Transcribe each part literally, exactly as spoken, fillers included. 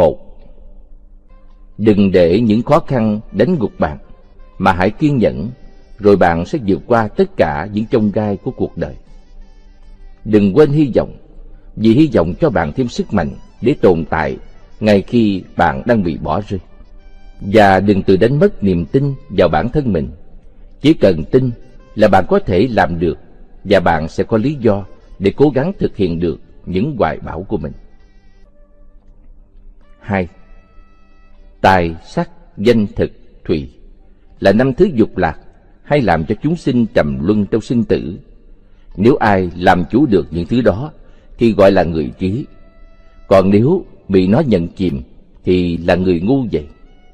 Một, đừng để những khó khăn đánh gục bạn, mà hãy kiên nhẫn, rồi bạn sẽ vượt qua tất cả những chông gai của cuộc đời. Đừng quên hy vọng, vì hy vọng cho bạn thêm sức mạnh để tồn tại ngay khi bạn đang bị bỏ rơi. Và đừng tự đánh mất niềm tin vào bản thân mình. Chỉ cần tin là bạn có thể làm được, và bạn sẽ có lý do để cố gắng thực hiện được những hoài bão của mình. Hai, tài, sắc, danh, thực, thùy là năm thứ dục lạc, hay làm cho chúng sinh trầm luân trong sinh tử. Nếu ai làm chủ được những thứ đó thì gọi là người trí, còn nếu bị nó nhận chìm thì là người ngu vậy.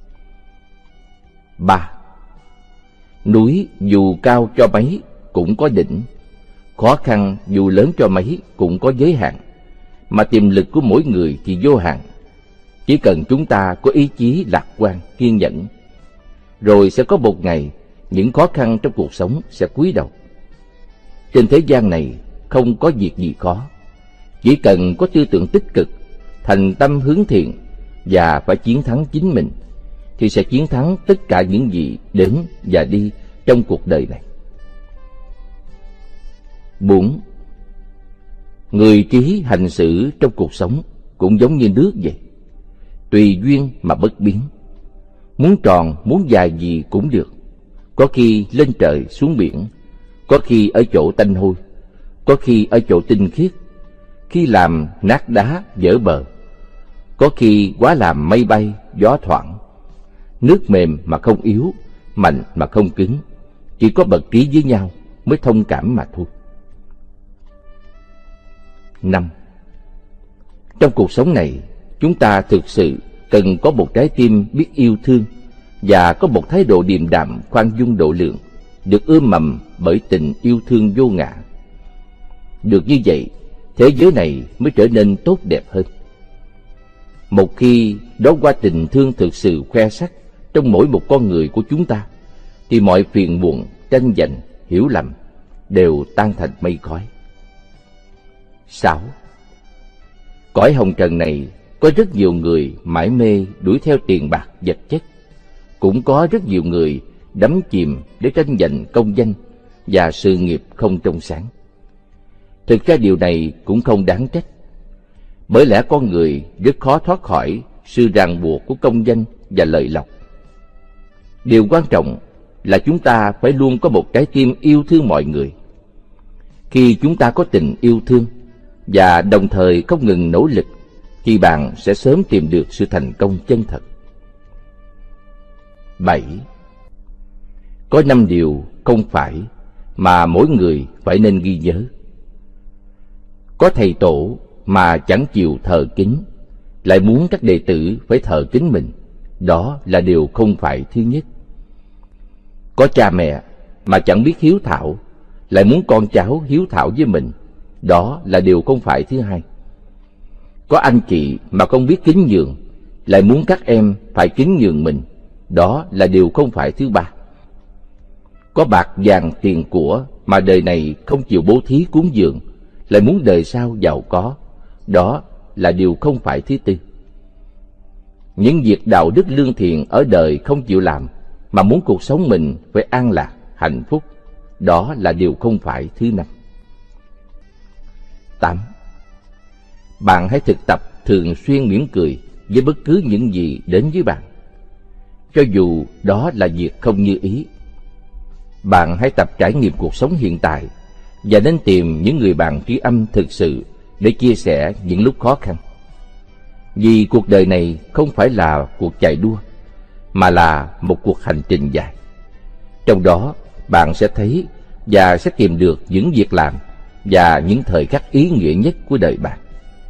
Ba, núi dù cao cho mấy cũng có đỉnh, khó khăn dù lớn cho mấy cũng có giới hạn, mà tiềm lực của mỗi người thì vô hạn. Chỉ cần chúng ta có ý chí lạc quan, kiên nhẫn, rồi sẽ có một ngày những khó khăn trong cuộc sống sẽ cúi đầu. Trên thế gian này không có việc gì khó, chỉ cần có tư tưởng tích cực, thành tâm hướng thiện và phải chiến thắng chính mình, thì sẽ chiến thắng tất cả những gì đến và đi trong cuộc đời này. Bốn, người trí hành xử trong cuộc sống cũng giống như nước vậy, tùy duyên mà bất biến. Muốn tròn, muốn dài gì cũng được, có khi lên trời xuống biển, có khi ở chỗ tanh hôi, có khi ở chỗ tinh khiết, khi làm nát đá vỡ bờ, có khi quá làm mây bay gió thoảng. Nước mềm mà không yếu, mạnh mà không cứng, chỉ có bậc trí với nhau mới thông cảm mà thôi. Năm, trong cuộc sống này, chúng ta thực sự cần có một trái tim biết yêu thương và có một thái độ điềm đạm, khoan dung độ lượng, được ươm mầm bởi tình yêu thương vô ngã. Được như vậy, thế giới này mới trở nên tốt đẹp hơn. Một khi đó qua tình thương thực sự khoe sắc trong mỗi một con người của chúng ta, thì mọi phiền muộn, tranh giành, hiểu lầm đều tan thành mây khói. Sáu, cõi hồng trần này có rất nhiều người mải mê đuổi theo tiền bạc vật chất, cũng có rất nhiều người đắm chìm để tranh giành công danh và sự nghiệp không trong sáng. Thực ra điều này cũng không đáng trách, bởi lẽ con người rất khó thoát khỏi sự ràng buộc của công danh và lợi lộc. Điều quan trọng là chúng ta phải luôn có một trái tim yêu thương mọi người. Khi chúng ta có tình yêu thương và đồng thời không ngừng nỗ lực, thì bạn sẽ sớm tìm được sự thành công chân thật. Bảy, có năm điều không phải mà mỗi người phải nên ghi nhớ. Có thầy tổ mà chẳng chịu thờ kính, lại muốn các đệ tử phải thờ kính mình, đó là điều không phải thứ nhất. Có cha mẹ mà chẳng biết hiếu thảo, lại muốn con cháu hiếu thảo với mình, đó là điều không phải thứ hai. Có anh chị mà không biết kính nhường, lại muốn các em phải kính nhường mình, đó là điều không phải thứ ba. Có bạc vàng tiền của mà đời này không chịu bố thí cúng dường, lại muốn đời sau giàu có, đó là điều không phải thứ tư. Những việc đạo đức lương thiện ở đời không chịu làm, mà muốn cuộc sống mình phải an lạc, hạnh phúc, đó là điều không phải thứ năm. Tám, bạn hãy thực tập thường xuyên mỉm cười với bất cứ những gì đến với bạn, cho dù đó là việc không như ý. Bạn hãy tập trải nghiệm cuộc sống hiện tại và nên tìm những người bạn trí âm thực sự để chia sẻ những lúc khó khăn. Vì cuộc đời này không phải là cuộc chạy đua, mà là một cuộc hành trình dài. Trong đó, bạn sẽ thấy và sẽ tìm được những việc làm và những thời khắc ý nghĩa nhất của đời bạn.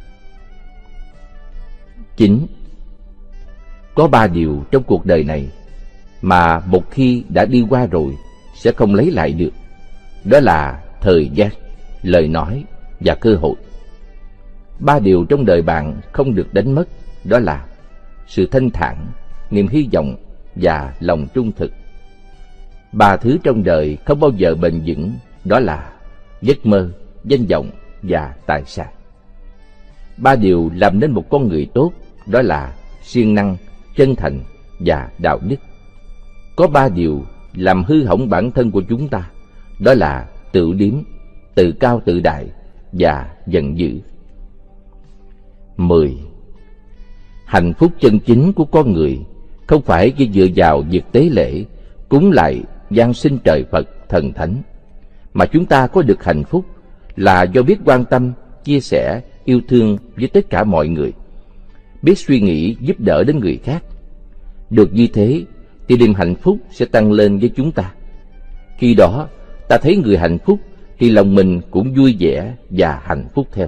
Chín, có ba điều trong cuộc đời này mà một khi đã đi qua rồi sẽ không lấy lại được. Đó là thời gian, lời nói và cơ hội. Ba điều trong đời bạn không được đánh mất, đó là sự thanh thản, niềm hy vọng và lòng trung thực. Ba thứ trong đời không bao giờ bền vững, đó là giấc mơ, danh vọng và tài sản. Ba điều làm nên một con người tốt, đó là siêng năng, chân thành và đạo đức. Có ba điều làm hư hỏng bản thân của chúng ta, đó là tự điếm, tự cao tự đại và giận dữ. Mười. Hạnh phúc chân chính của con người không phải chỉ dựa vào việc tế lễ, cúng lại, giáng sinh trời Phật, thần thánh, mà chúng ta có được hạnh phúc là do biết quan tâm, chia sẻ, yêu thương với tất cả mọi người, biết suy nghĩ giúp đỡ đến người khác. Được như thế thì niềm hạnh phúc sẽ tăng lên với chúng ta. Khi đó ta thấy người hạnh phúc thì lòng mình cũng vui vẻ và hạnh phúc theo.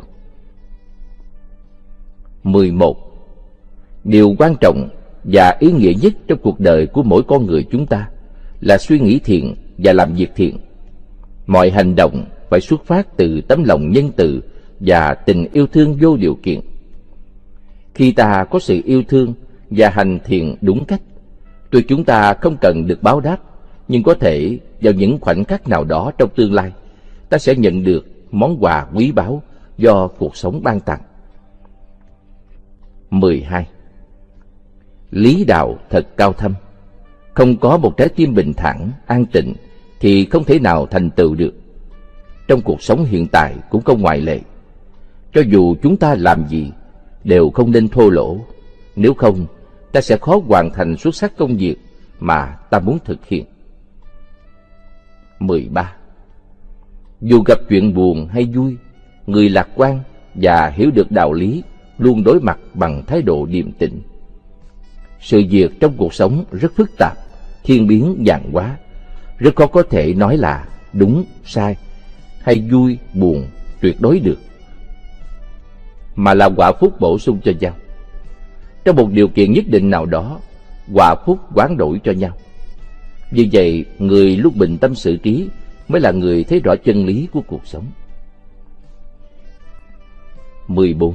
Mười một. Điều quan trọng và ý nghĩa nhất trong cuộc đời của mỗi con người chúng ta là suy nghĩ thiện và làm việc thiện. Mọi hành động phải xuất phát từ tấm lòng nhân từ và tình yêu thương vô điều kiện. Khi ta có sự yêu thương và hành thiện đúng cách, tuy chúng ta không cần được báo đáp, nhưng có thể vào những khoảnh khắc nào đó trong tương lai, ta sẽ nhận được món quà quý báu do cuộc sống ban tặng. Mười hai. Lý đạo thật cao thâm. Không có một trái tim bình thản, an tịnh thì không thể nào thành tựu được. Trong cuộc sống hiện tại cũng không ngoại lệ. Cho dù chúng ta làm gì, đều không nên thô lỗ. Nếu không, ta sẽ khó hoàn thành xuất sắc công việc mà ta muốn thực hiện. Mười ba. Dù gặp chuyện buồn hay vui, người lạc quan và hiểu được đạo lý luôn đối mặt bằng thái độ điềm tĩnh. Sự việc trong cuộc sống rất phức tạp, thiên biến vạn hóa, rất khó có thể nói là đúng, sai hay vui, buồn tuyệt đối được, mà là quả phúc bổ sung cho nhau. Trong một điều kiện nhất định nào đó, quả phúc hoán đổi cho nhau. Vì vậy, người lúc bình tâm xử trí mới là người thấy rõ chân lý của cuộc sống. Mười bốn.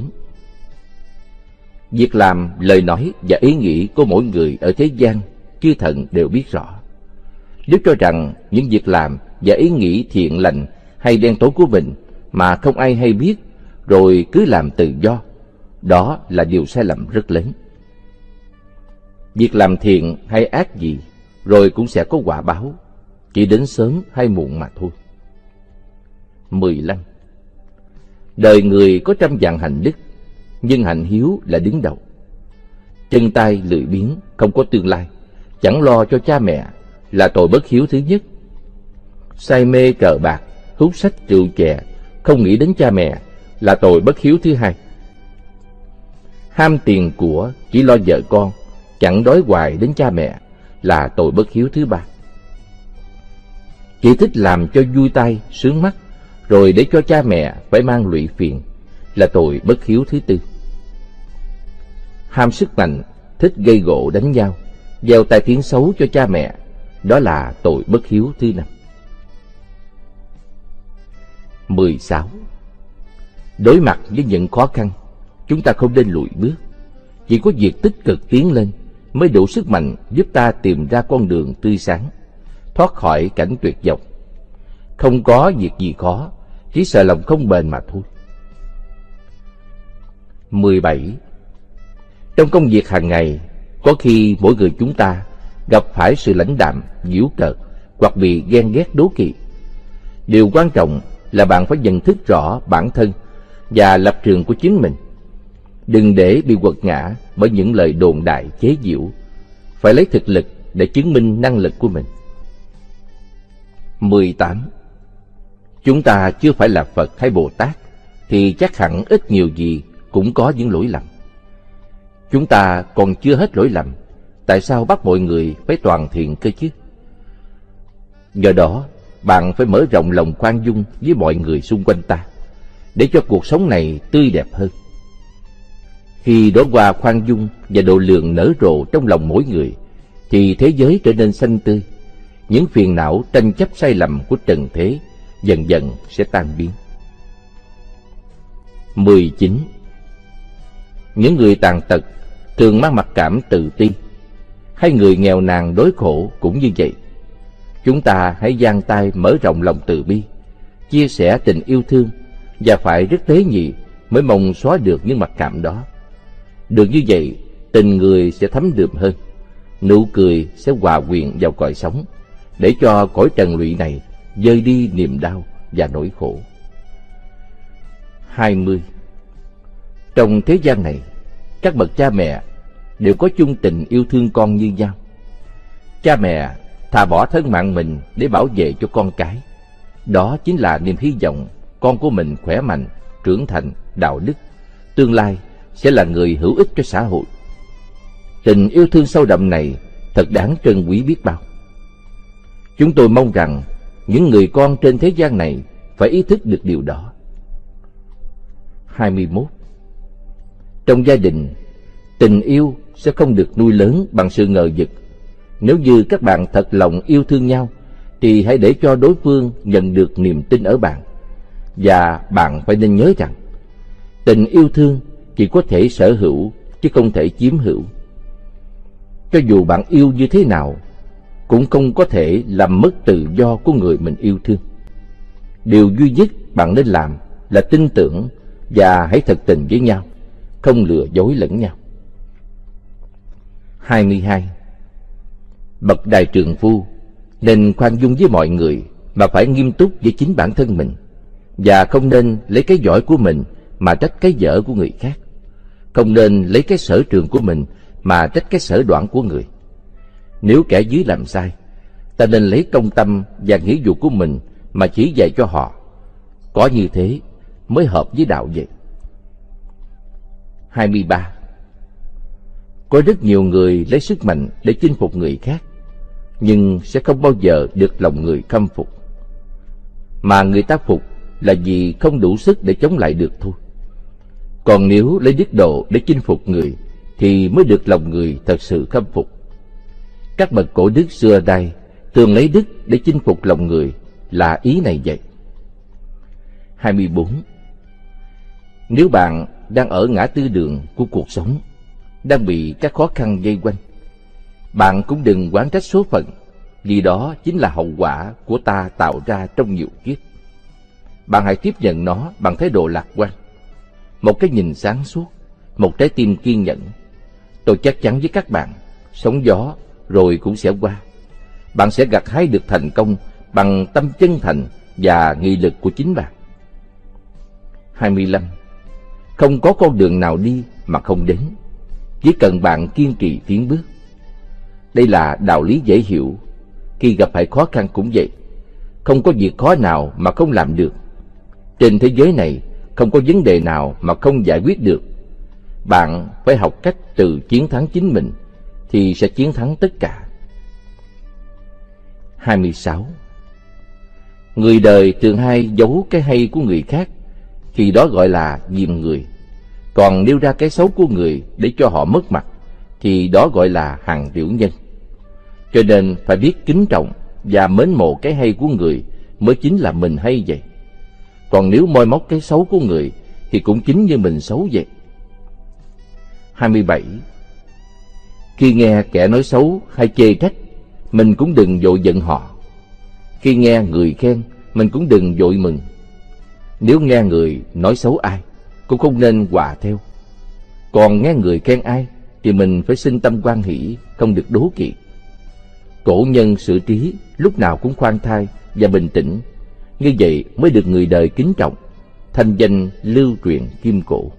Việc làm, lời nói và ý nghĩ của mỗi người ở thế gian, chư thần đều biết rõ. Nếu cho rằng những việc làm và ý nghĩ thiện lành hay đen tối của mình mà không ai hay biết, rồi cứ làm tự do, đó là điều sai lầm rất lớn. Việc làm thiện hay ác gì, rồi cũng sẽ có quả báo, chỉ đến sớm hay muộn mà thôi. Mười lăm. Đời người có trăm vạn hạnh đức, nhưng hạnh hiếu là đứng đầu. Chân tay lười biếng, không có tương lai, chẳng lo cho cha mẹ là tội bất hiếu thứ nhất. Say mê cờ bạc, hút sách rượu chè, không nghĩ đến cha mẹ là tội bất hiếu thứ hai. Ham tiền của, chỉ lo vợ con, chẳng đói hoài đến cha mẹ là tội bất hiếu thứ ba. Chỉ thích làm cho vui tai, sướng mắt, rồi để cho cha mẹ phải mang lụy phiền là tội bất hiếu thứ tư. Ham sức mạnh, thích gây gổ đánh nhau, gieo tai tiếng xấu cho cha mẹ, đó là tội bất hiếu thứ năm. Mười sáu. Đối mặt với những khó khăn, chúng ta không nên lùi bước. Chỉ có việc tích cực tiến lên mới đủ sức mạnh giúp ta tìm ra con đường tươi sáng, thoát khỏi cảnh tuyệt vọng. Không có việc gì khó, chỉ sợ lòng không bền mà thôi. Mười bảy. Trong công việc hàng ngày, có khi mỗi người chúng ta gặp phải sự lãnh đạm, giễu cợt hoặc bị ghen ghét đố kỵ. Điều quan trọng là bạn phải nhận thức rõ bản thân và lập trường của chính mình. Đừng để bị quật ngã bởi những lời đồn đại chế giễu. Phải lấy thực lực để chứng minh năng lực của mình. Mười tám. Chúng ta chưa phải là Phật hay Bồ Tát thì chắc hẳn ít nhiều gì cũng có những lỗi lầm. Chúng ta còn chưa hết lỗi lầm, tại sao bắt mọi người phải toàn thiện cơ chứ? Do đó, bạn phải mở rộng lòng khoan dung với mọi người xung quanh ta, để cho cuộc sống này tươi đẹp hơn. Khi đóa hoa khoan dung và độ lượng nở rộ trong lòng mỗi người, thì thế giới trở nên xanh tươi. Những phiền não tranh chấp sai lầm của trần thế dần dần sẽ tan biến. Mười chín. Những người tàn tật thường mang mặc cảm tự ti, hay người nghèo nàn đói khổ cũng như vậy. Chúng ta hãy dang tay mở rộng lòng từ bi, chia sẻ tình yêu thương, và phải rất tế nhị mới mong xóa được những mặc cảm đó. Được như vậy tình người sẽ thấm đượm hơn, nụ cười sẽ hòa quyện vào cõi sống, để cho cõi trần lụy này dơi đi niềm đau và nỗi khổ. hai mươi. Trong thế gian này, các bậc cha mẹ đều có chung tình yêu thương con như nhau. Cha mẹ thà bỏ thân mạng mình để bảo vệ cho con cái. Đó chính là niềm hy vọng con của mình khỏe mạnh, trưởng thành, đạo đức, tương lai sẽ là người hữu ích cho xã hội. Tình yêu thương sâu đậm này thật đáng trân quý biết bao. Chúng tôi mong rằng những người con trên thế gian này phải ý thức được điều đó. hai mươi mốt. Trong gia đình, tình yêu sẽ không được nuôi lớn bằng sự ngờ vực. Nếu như các bạn thật lòng yêu thương nhau, thì hãy để cho đối phương nhận được niềm tin ở bạn. Và bạn phải nên nhớ rằng, tình yêu thương chỉ có thể sở hữu chứ không thể chiếm hữu. Cho dù bạn yêu như thế nào, cũng không có thể làm mất tự do của người mình yêu thương. Điều duy nhất bạn nên làm là tin tưởng và hãy thật tình với nhau, không lừa dối lẫn nhau. hai mươi hai. Bậc đại trượng phu nên khoan dung với mọi người, mà phải nghiêm túc với chính bản thân mình, và không nên lấy cái giỏi của mình mà trách cái dở của người khác. Không nên lấy cái sở trường của mình mà trách cái sở đoản của người. Nếu kẻ dưới làm sai, ta nên lấy công tâm và nghĩa vụ của mình mà chỉ dạy cho họ. Có như thế mới hợp với đạo vậy. hai mươi ba. Có rất nhiều người lấy sức mạnh để chinh phục người khác, nhưng sẽ không bao giờ được lòng người khâm phục. Mà người ta phục là vì không đủ sức để chống lại được thôi. Còn nếu lấy đức độ để chinh phục người, thì mới được lòng người thật sự khâm phục. Các bậc cổ đức xưa đây thường lấy đức để chinh phục lòng người, là ý này vậy. hai mươi bốn. Nếu bạn đang ở ngã tư đường của cuộc sống, đang bị các khó khăn vây quanh, bạn cũng đừng oán trách số phận, vì đó chính là hậu quả của ta tạo ra trong nhiều kiếp. Bạn hãy tiếp nhận nó bằng thái độ lạc quan, một cái nhìn sáng suốt, một trái tim kiên nhẫn. Tôi chắc chắn với các bạn, sóng gió rồi cũng sẽ qua. Bạn sẽ gặt hái được thành công bằng tâm chân thành và nghị lực của chính bạn. hai mươi lăm. Không có con đường nào đi mà không đến, chỉ cần bạn kiên trì tiến bước. Đây là đạo lý dễ hiểu. Khi gặp phải khó khăn cũng vậy. Không có việc khó nào mà không làm được. Trên thế giới này không có vấn đề nào mà không giải quyết được. Bạn phải học cách tự chiến thắng chính mình, thì sẽ chiến thắng tất cả. hai mươi sáu. Người đời thường hay giấu cái hay của người khác, thì đó gọi là diềm người. Còn nêu ra cái xấu của người để cho họ mất mặt, thì đó gọi là hàng tiểu nhân. Cho nên phải biết kính trọng và mến mộ cái hay của người mới chính là mình hay vậy. Còn nếu moi móc cái xấu của người thì cũng chính như mình xấu vậy. hai mươi bảy. Khi nghe kẻ nói xấu hay chê trách, mình cũng đừng vội giận họ. Khi nghe người khen, mình cũng đừng vội mừng. Nếu nghe người nói xấu ai, cũng không nên hòa theo. Còn nghe người khen ai, thì mình phải sinh tâm hoan hỷ, không được đố kỵ. Cổ nhân xử trí lúc nào cũng khoan thai và bình tĩnh, như vậy mới được người đời kính trọng, thanh danh lưu truyền kim cổ.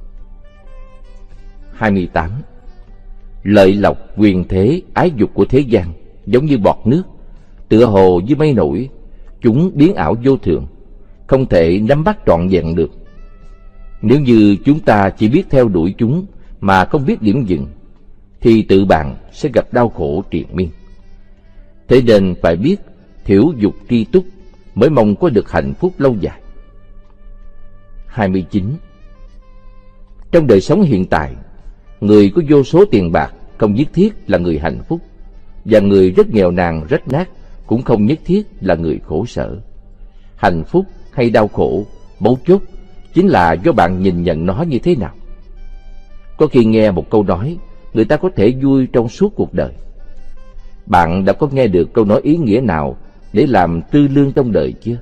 hai mươi tám. Lợi lộc, quyền thế, ái dục của thế gian giống như bọt nước, tựa hồ như mây nổi, chúng biến ảo vô thường, không thể nắm bắt trọn vẹn được. Nếu như chúng ta chỉ biết theo đuổi chúng mà không biết điểm dừng, thì tự bạn sẽ gặp đau khổ triền miên. Thế nên phải biết thiểu dục tri túc mới mong có được hạnh phúc lâu dài. hai mươi chín. Trong đời sống hiện tại, người có vô số tiền bạc không nhất thiết là người hạnh phúc, và người rất nghèo nàn rách nát cũng không nhất thiết là người khổ sở. Hạnh phúc hay đau khổ, mấu chốt chính là do bạn nhìn nhận nó như thế nào. Có khi nghe một câu nói, người ta có thể vui trong suốt cuộc đời. Bạn đã có nghe được câu nói ý nghĩa nào để làm tư lương trong đời chưa?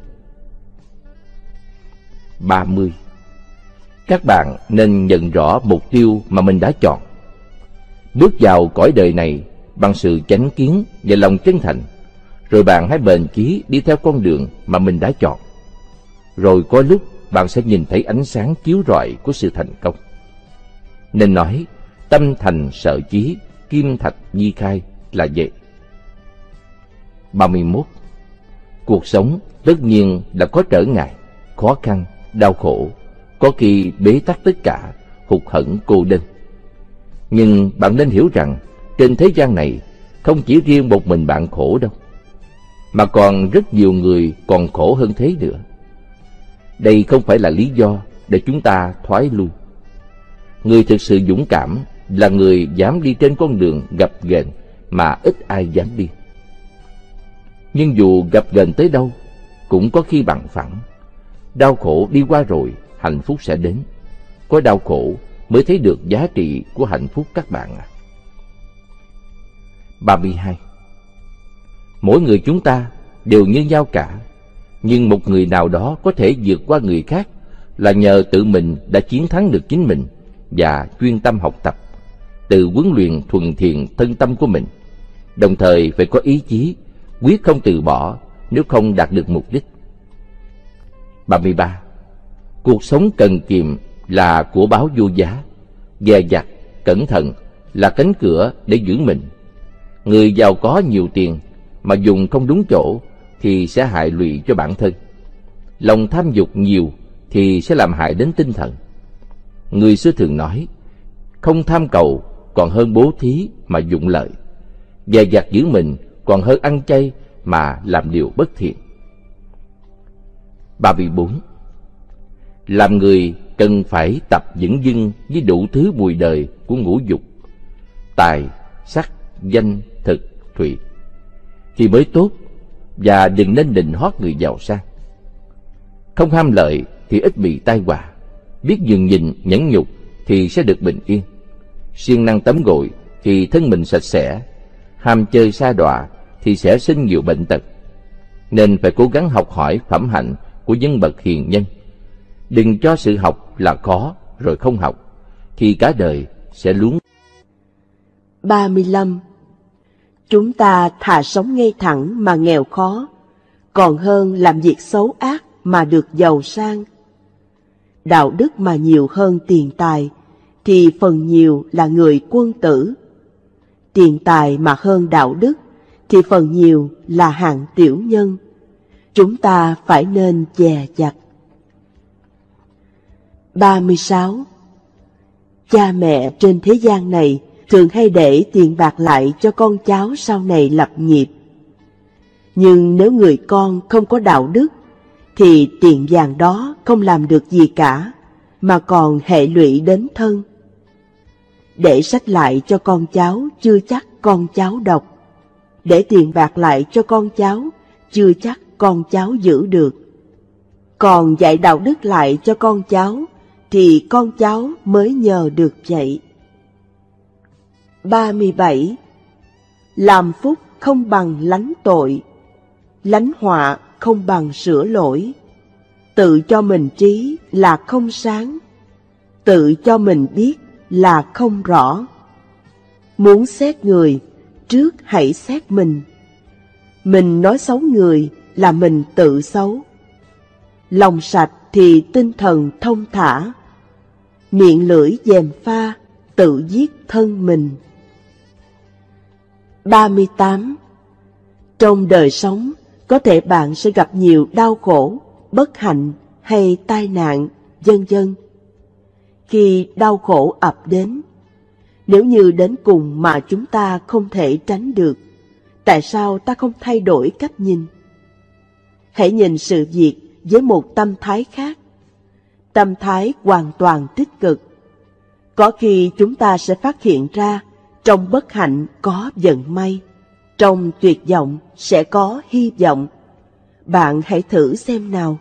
ba mươi. Các bạn nên nhận rõ mục tiêu mà mình đã chọn. Bước vào cõi đời này bằng sự chánh kiến và lòng chân thành, rồi bạn hãy bền chí đi theo con đường mà mình đã chọn. Rồi có lúc bạn sẽ nhìn thấy ánh sáng chiếu rọi của sự thành công. Nên nói, tâm thành sở chí, kim thạch di khai là vậy. ba mươi mốt. Cuộc sống tất nhiên là có trở ngại, khó khăn, đau khổ, có khi bế tắc tất cả, hụt hẫng cô đơn. Nhưng bạn nên hiểu rằng trên thế gian này không chỉ riêng một mình bạn khổ đâu, mà còn rất nhiều người còn khổ hơn thế nữa. Đây không phải là lý do để chúng ta thoái lui. Người thực sự dũng cảm là người dám đi trên con đường gập ghềnh mà ít ai dám đi. Nhưng dù gập ghềnh tới đâu, cũng có khi bằng phẳng. Đau khổ đi qua rồi, hạnh phúc sẽ đến. Có đau khổ mới thấy được giá trị của hạnh phúc các bạn ạ. À. ba mươi hai. Mỗi người chúng ta đều như nhau cả, nhưng một người nào đó có thể vượt qua người khác là nhờ tự mình đã chiến thắng được chính mình và chuyên tâm học tập, tự huấn luyện thuần thiện thân tâm của mình, đồng thời phải có ý chí, quyết không từ bỏ nếu không đạt được mục đích. ba mươi ba. Cuộc sống cần kiệm là của báo vô giá, dè dặt, cẩn thận là cánh cửa để giữ mình. Người giàu có nhiều tiền mà dùng không đúng chỗ thì sẽ hại lụy cho bản thân. Lòng tham dục nhiều thì sẽ làm hại đến tinh thần. Người xưa thường nói, không tham cầu còn hơn bố thí mà dụng lợi, dè dặt giữ mình còn hơn ăn chay mà làm điều bất thiện. ba mươi bốn. Làm người cần phải tập dửng dưng với đủ thứ mùi đời của ngũ dục, tài, sắc, danh, thực, thùy, thì mới tốt, và đừng nên định hót người giàu sang. Không ham lợi thì ít bị tai họa, biết nhường nhịn nhẫn nhục thì sẽ được bình yên. Siêng năng tắm gội thì thân mình sạch sẽ, ham chơi sa đọa thì sẽ sinh nhiều bệnh tật. Nên phải cố gắng học hỏi phẩm hạnh của nhân bậc hiền nhân. Đừng cho sự học là khó rồi không học, thì cả đời sẽ luống. ba mươi lăm. Chúng ta thà sống ngay thẳng mà nghèo khó, còn hơn làm việc xấu ác mà được giàu sang. Đạo đức mà nhiều hơn tiền tài, thì phần nhiều là người quân tử. Tiền tài mà hơn đạo đức, thì phần nhiều là hạng tiểu nhân. Chúng ta phải nên dè dặt. ba mươi sáu. Cha mẹ trên thế gian này thường hay để tiền bạc lại cho con cháu sau này lập nghiệp. Nhưng nếu người con không có đạo đức, thì tiền vàng đó không làm được gì cả, mà còn hệ lụy đến thân. Để sách lại cho con cháu chưa chắc con cháu đọc. Để tiền bạc lại cho con cháu chưa chắc con cháu giữ được. Còn dạy đạo đức lại cho con cháu thì con cháu mới nhờ được vậy. ba mươi bảy. Làm phúc không bằng lánh tội, lánh họa không bằng sửa lỗi. Tự cho mình trí là không sáng, tự cho mình biết là không rõ. Muốn xét người, trước hãy xét mình. Mình nói xấu người là mình tự xấu. Lòng sạch thì tinh thần thông thả, miệng lưỡi gièm pha, tự giết thân mình. ba mươi tám. Trong đời sống, có thể bạn sẽ gặp nhiều đau khổ, bất hạnh hay tai nạn, vân vân. Khi đau khổ ập đến, nếu như đến cùng mà chúng ta không thể tránh được, tại sao ta không thay đổi cách nhìn? Hãy nhìn sự việc với một tâm thái khác, tâm thái hoàn toàn tích cực. Có khi chúng ta sẽ phát hiện ra trong bất hạnh có vận may, trong tuyệt vọng sẽ có hy vọng. Bạn hãy thử xem nào.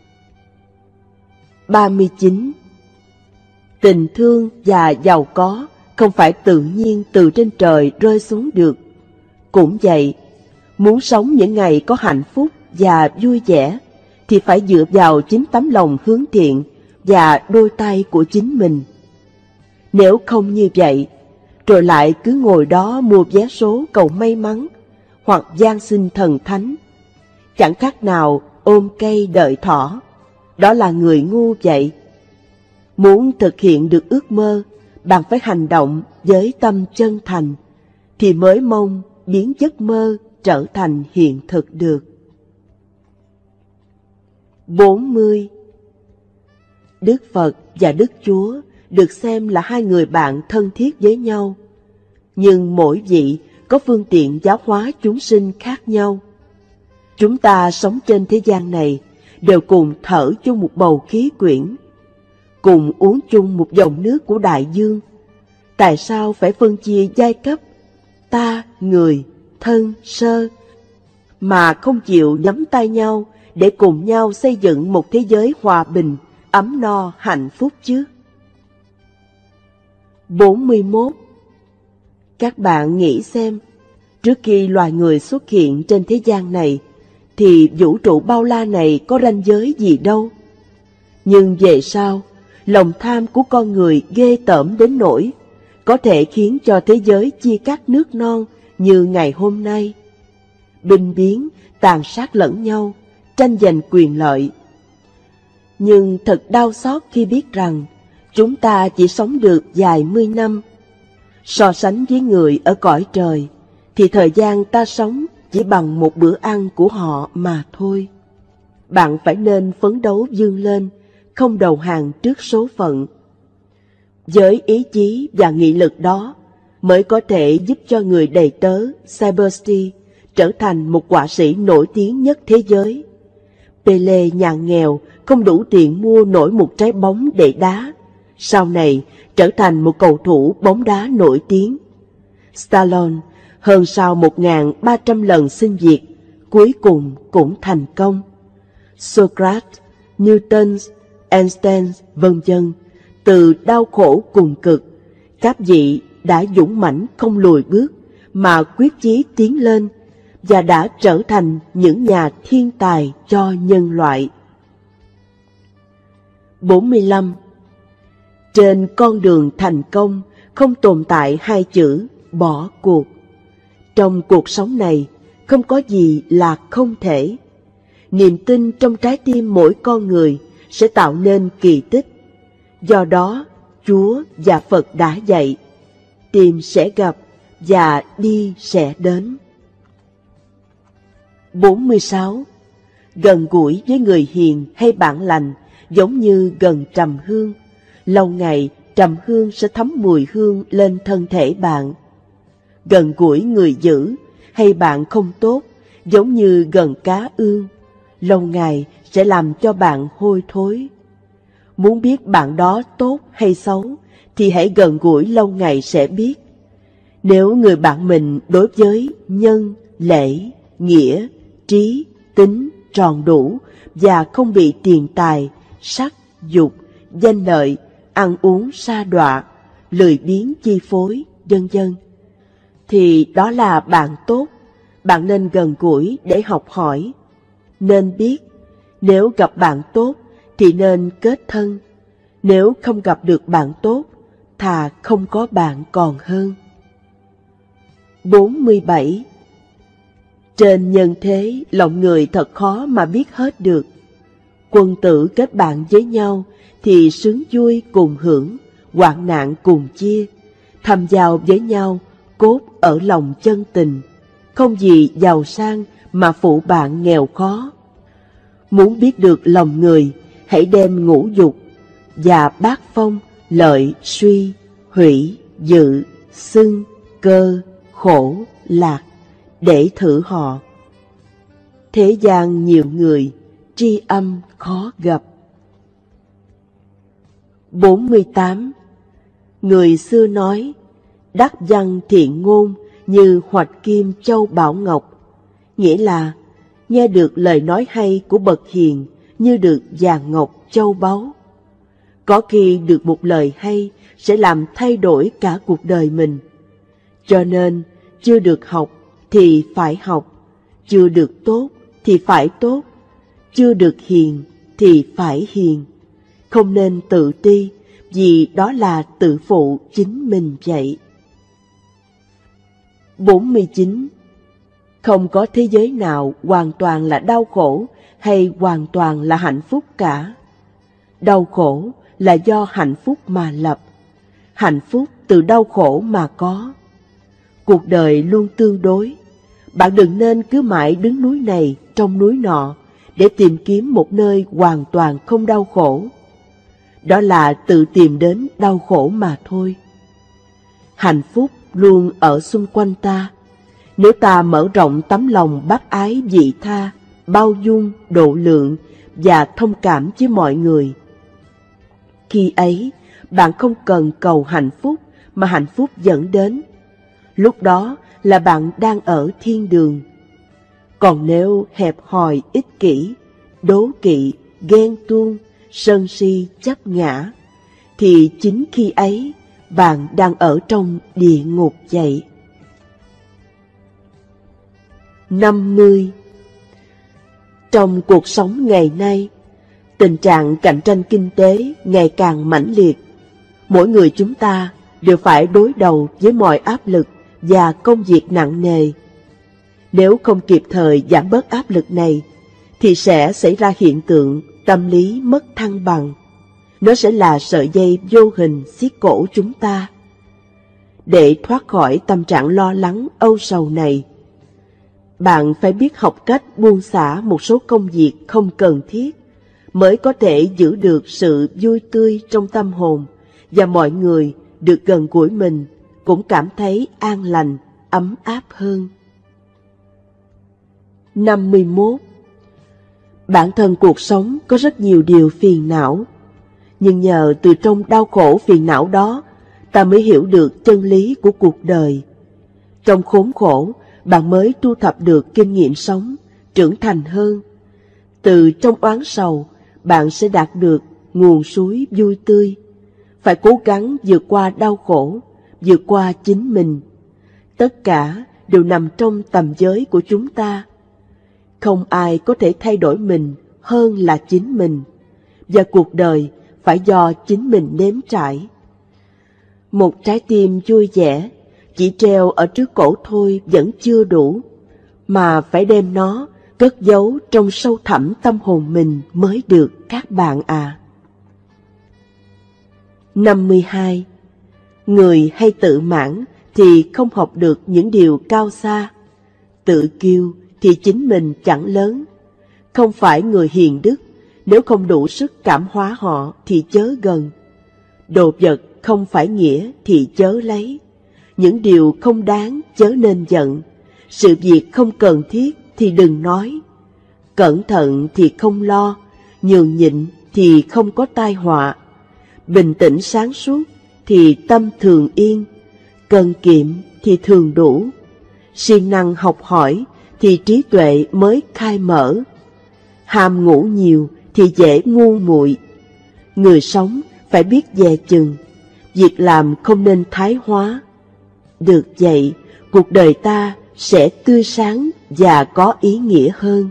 ba mươi chín. Tình thương và giàu có không phải tự nhiên từ trên trời rơi xuống được. Cũng vậy, muốn sống những ngày có hạnh phúc và vui vẻ, thì phải dựa vào chính tấm lòng hướng thiện và đôi tay của chính mình. Nếu không như vậy, rồi lại cứ ngồi đó mua vé số cầu may mắn hoặc van xin thần thánh, chẳng khác nào ôm cây đợi thỏ. Đó là người ngu vậy. Muốn thực hiện được ước mơ, bạn phải hành động với tâm chân thành, thì mới mong biến giấc mơ trở thành hiện thực được. bốn mươi. Đức Phật và Đức Chúa được xem là hai người bạn thân thiết với nhau, nhưng mỗi vị có phương tiện giáo hóa chúng sinh khác nhau. Chúng ta sống trên thế gian này đều cùng thở chung một bầu khí quyển, cùng uống chung một dòng nước của đại dương. Tại sao phải phân chia giai cấp, ta, người, thân, sơ, mà không chịu nắm tay nhau để cùng nhau xây dựng một thế giới hòa bình, ấm no, hạnh phúc chứ? bốn mươi mốt. Các bạn nghĩ xem, trước khi loài người xuất hiện trên thế gian này, thì vũ trụ bao la này có ranh giới gì đâu. Nhưng về sau, lòng tham của con người ghê tởm đến nỗi có thể khiến cho thế giới chia cắt nước non như ngày hôm nay. Binh biến, tàn sát lẫn nhau, tranh giành quyền lợi. Nhưng thật đau xót khi biết rằng chúng ta chỉ sống được vài mươi năm. So sánh với người ở cõi trời, thì thời gian ta sống chỉ bằng một bữa ăn của họ mà thôi. Bạn phải nên phấn đấu vươn lên, không đầu hàng trước số phận. Với ý chí và nghị lực đó mới có thể giúp cho người đầy tớ Cybersty trở thành một họa sĩ nổi tiếng nhất thế giới. Pele nhà nghèo không đủ tiền mua nổi một trái bóng để đá, sau này trở thành một cầu thủ bóng đá nổi tiếng. Stallone hơn sau một nghìn ba trăm lần xin việc, cuối cùng cũng thành công. Socrates, Newton, Einstein, vân vân, từ đau khổ cùng cực, các vị đã dũng mãnh không lùi bước mà quyết chí tiến lên và đã trở thành những nhà thiên tài cho nhân loại. bốn mươi lăm. Trên con đường thành công không tồn tại hai chữ bỏ cuộc. Trong cuộc sống này không có gì là không thể. Niềm tin trong trái tim mỗi con người sẽ tạo nên kỳ tích. Do đó, Chúa và Phật đã dạy, tìm sẽ gặp và đi sẽ đến. bốn mươi sáu. Gần gũi với người hiền hay bạn lành giống như gần trầm hương. Lâu ngày, trầm hương sẽ thấm mùi hương lên thân thể bạn. Gần gũi người dữ hay bạn không tốt giống như gần cá ương. Lâu ngày sẽ làm cho bạn hôi thối. Muốn biết bạn đó tốt hay xấu thì hãy gần gũi lâu ngày sẽ biết. Nếu người bạn mình đối với nhân, lễ, nghĩa, trí, tính tròn đủ và không bị tiền tài, sắc, dục, danh lợi, ăn uống sa đọa, lười biếng chi phối, vân vân, thì đó là bạn tốt. Bạn nên gần gũi để học hỏi. Nên biết, nếu gặp bạn tốt thì nên kết thân. Nếu không gặp được bạn tốt, thà không có bạn còn hơn. bốn mươi bảy. Trên nhân thế, lòng người thật khó mà biết hết được. Quân tử kết bạn với nhau thì sướng vui cùng hưởng, hoạn nạn cùng chia. Thầm giao với nhau, cốt ở lòng chân tình. Không gì giàu sang mà phụ bạn nghèo khó. Muốn biết được lòng người, hãy đem ngũ dục và bát phong, lợi, suy, hủy, dự, xưng, cơ, khổ, lạc để thử họ. Thế gian nhiều người, tri âm khó gặp. bốn mươi tám. Người xưa nói, đắc văn thiện ngôn như hoạch kim châu bảo ngọc, nghĩa là nghe được lời nói hay của bậc hiền như được vàng ngọc châu báu. Có khi được một lời hay sẽ làm thay đổi cả cuộc đời mình. Cho nên, chưa được học thì phải học, chưa được tốt thì phải tốt, chưa được hiền thì phải hiền. Không nên tự ti, vì đó là tự phụ chính mình vậy. bốn mươi chín. Không có thế giới nào hoàn toàn là đau khổ hay hoàn toàn là hạnh phúc cả. Đau khổ là do hạnh phúc mà lập, hạnh phúc từ đau khổ mà có. Cuộc đời luôn tương đối. Bạn đừng nên cứ mãi đứng núi này trong núi nọ để tìm kiếm một nơi hoàn toàn không đau khổ. Đó là tự tìm đến đau khổ mà thôi. Hạnh phúc luôn ở xung quanh ta. Nếu ta mở rộng tấm lòng bác ái vị tha, bao dung, độ lượng và thông cảm với mọi người, khi ấy bạn không cần cầu hạnh phúc mà hạnh phúc dẫn đến. Lúc đó là bạn đang ở thiên đường. Còn nếu hẹp hòi, ích kỷ, đố kỵ, ghen tuông, sân si, chấp ngã, thì chính khi ấy bạn đang ở trong địa ngục vậy. năm mươi. Trong cuộc sống ngày nay, tình trạng cạnh tranh kinh tế ngày càng mãnh liệt. Mỗi người chúng ta đều phải đối đầu với mọi áp lực và công việc nặng nề. Nếu không kịp thời giảm bớt áp lực này, thì sẽ xảy ra hiện tượng tâm lý mất thăng bằng. Nó sẽ là sợi dây vô hình xiết cổ chúng ta. Để thoát khỏi tâm trạng lo lắng, âu sầu này, bạn phải biết học cách buông xả một số công việc không cần thiết, mới có thể giữ được sự vui tươi trong tâm hồn, và mọi người được gần gũi mình cũng cảm thấy an lành, ấm áp hơn. năm mươi mốt. Bản thân cuộc sống có rất nhiều điều phiền não, nhưng nhờ từ trong đau khổ phiền não đó, ta mới hiểu được chân lý của cuộc đời. Trong khốn khổ, bạn mới thu thập được kinh nghiệm sống, trưởng thành hơn. Từ trong oán sầu, bạn sẽ đạt được nguồn suối vui tươi. Phải cố gắng vượt qua đau khổ, vượt qua chính mình. Tất cả đều nằm trong tầm giới của chúng ta. Không ai có thể thay đổi mình hơn là chính mình, và cuộc đời phải do chính mình nếm trải. Một trái tim vui vẻ chỉ treo ở trước cổ thôi vẫn chưa đủ, mà phải đem nó cất giấu trong sâu thẳm tâm hồn mình mới được các bạn à. năm mươi hai. Người hay tự mãn thì không học được những điều cao xa. Tự kiêu thì chính mình chẳng lớn. Không phải người hiền đức, nếu không đủ sức cảm hóa họ thì chớ gần. Đồ vật không phải nghĩa thì chớ lấy. Những điều không đáng chớ nên giận. Sự việc không cần thiết thì đừng nói. Cẩn thận thì không lo, nhường nhịn thì không có tai họa. Bình tĩnh sáng suốt thì tâm thường yên, cần kiệm thì thường đủ. Siêng năng học hỏi thì trí tuệ mới khai mở. Ham ngủ nhiều thì dễ ngu muội. Người sống phải biết dè chừng, việc làm không nên thái hóa. Được vậy, cuộc đời ta sẽ tươi sáng và có ý nghĩa hơn.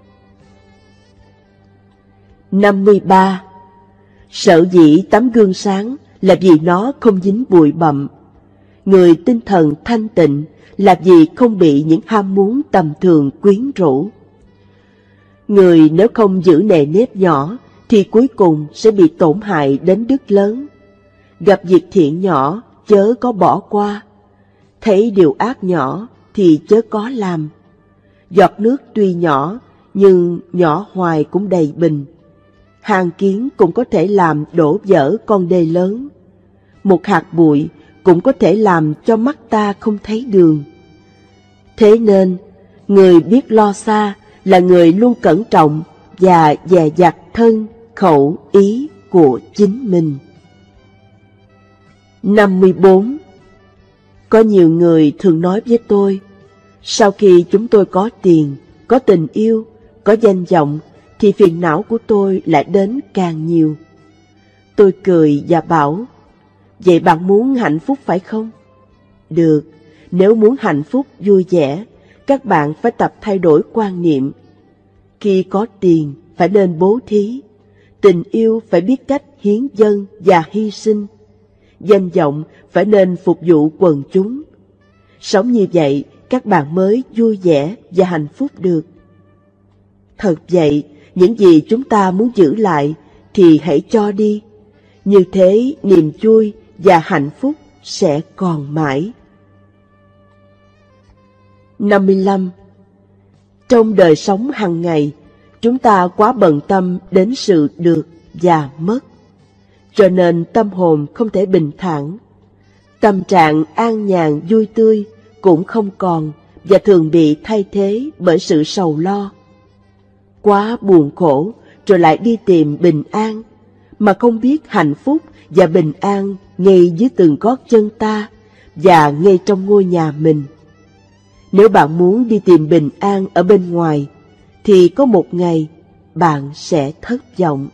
năm mươi ba. Sở dĩ tấm gương sáng là vì nó không dính bụi bặm. Người tinh thần thanh tịnh là vì không bị những ham muốn tầm thường quyến rũ. Người nếu không giữ nề nếp nhỏ thì cuối cùng sẽ bị tổn hại đến đức lớn. Gặp việc thiện nhỏ chớ có bỏ qua, thấy điều ác nhỏ thì chớ có làm. Giọt nước tuy nhỏ nhưng nhỏ hoài cũng đầy bình. Hàn kiến cũng có thể làm đổ vỡ con đê lớn. Một hạt bụi cũng có thể làm cho mắt ta không thấy đường. Thế nên, người biết lo xa là người luôn cẩn trọng và dè dặt thân, khẩu, ý của chính mình. năm mươi bốn. Có nhiều người thường nói với tôi, sau khi chúng tôi có tiền, có tình yêu, có danh vọng, thì phiền não của tôi lại đến càng nhiều. Tôi cười và bảo, vậy bạn muốn hạnh phúc phải không? Được, nếu muốn hạnh phúc vui vẻ, các bạn phải tập thay đổi quan niệm. Khi có tiền, phải nên bố thí. Tình yêu phải biết cách hiến dâng và hy sinh. Danh vọng phải nên phục vụ quần chúng. Sống như vậy, các bạn mới vui vẻ và hạnh phúc được. Thật vậy, những gì chúng ta muốn giữ lại thì hãy cho đi. Như thế, niềm vui và hạnh phúc sẽ còn mãi. năm mươi lăm. Trong đời sống hàng ngày, chúng ta quá bận tâm đến sự được và mất, cho nên tâm hồn không thể bình thản. Tâm trạng an nhàn vui tươi cũng không còn và thường bị thay thế bởi sự sầu lo. Quá buồn khổ rồi lại đi tìm bình an, mà không biết hạnh phúc và bình an ngay dưới từng gót chân ta và ngay trong ngôi nhà mình. Nếu bạn muốn đi tìm bình an ở bên ngoài, thì có một ngày bạn sẽ thất vọng.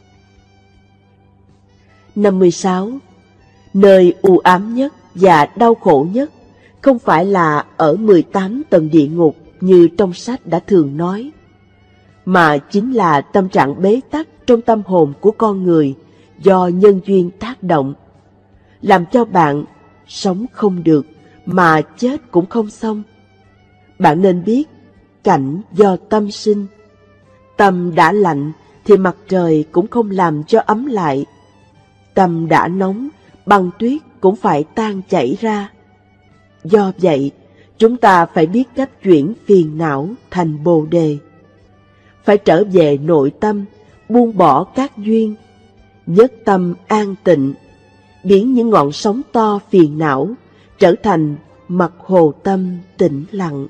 năm mươi sáu. Nơi u ám nhất và đau khổ nhất không phải là ở mười tám tầng địa ngục như trong sách đã thường nói, mà chính là tâm trạng bế tắc trong tâm hồn của con người do nhân duyên tác động, làm cho bạn sống không được mà chết cũng không xong. Bạn nên biết, cảnh do tâm sinh. Tâm đã lạnh thì mặt trời cũng không làm cho ấm lại. Tâm đã nóng, băng tuyết cũng phải tan chảy ra. Do vậy, chúng ta phải biết cách chuyển phiền não thành bồ đề. Phải trở về nội tâm, buông bỏ các duyên, nhất tâm an tịnh, biến những ngọn sóng to phiền não trở thành mặt hồ tâm tĩnh lặng.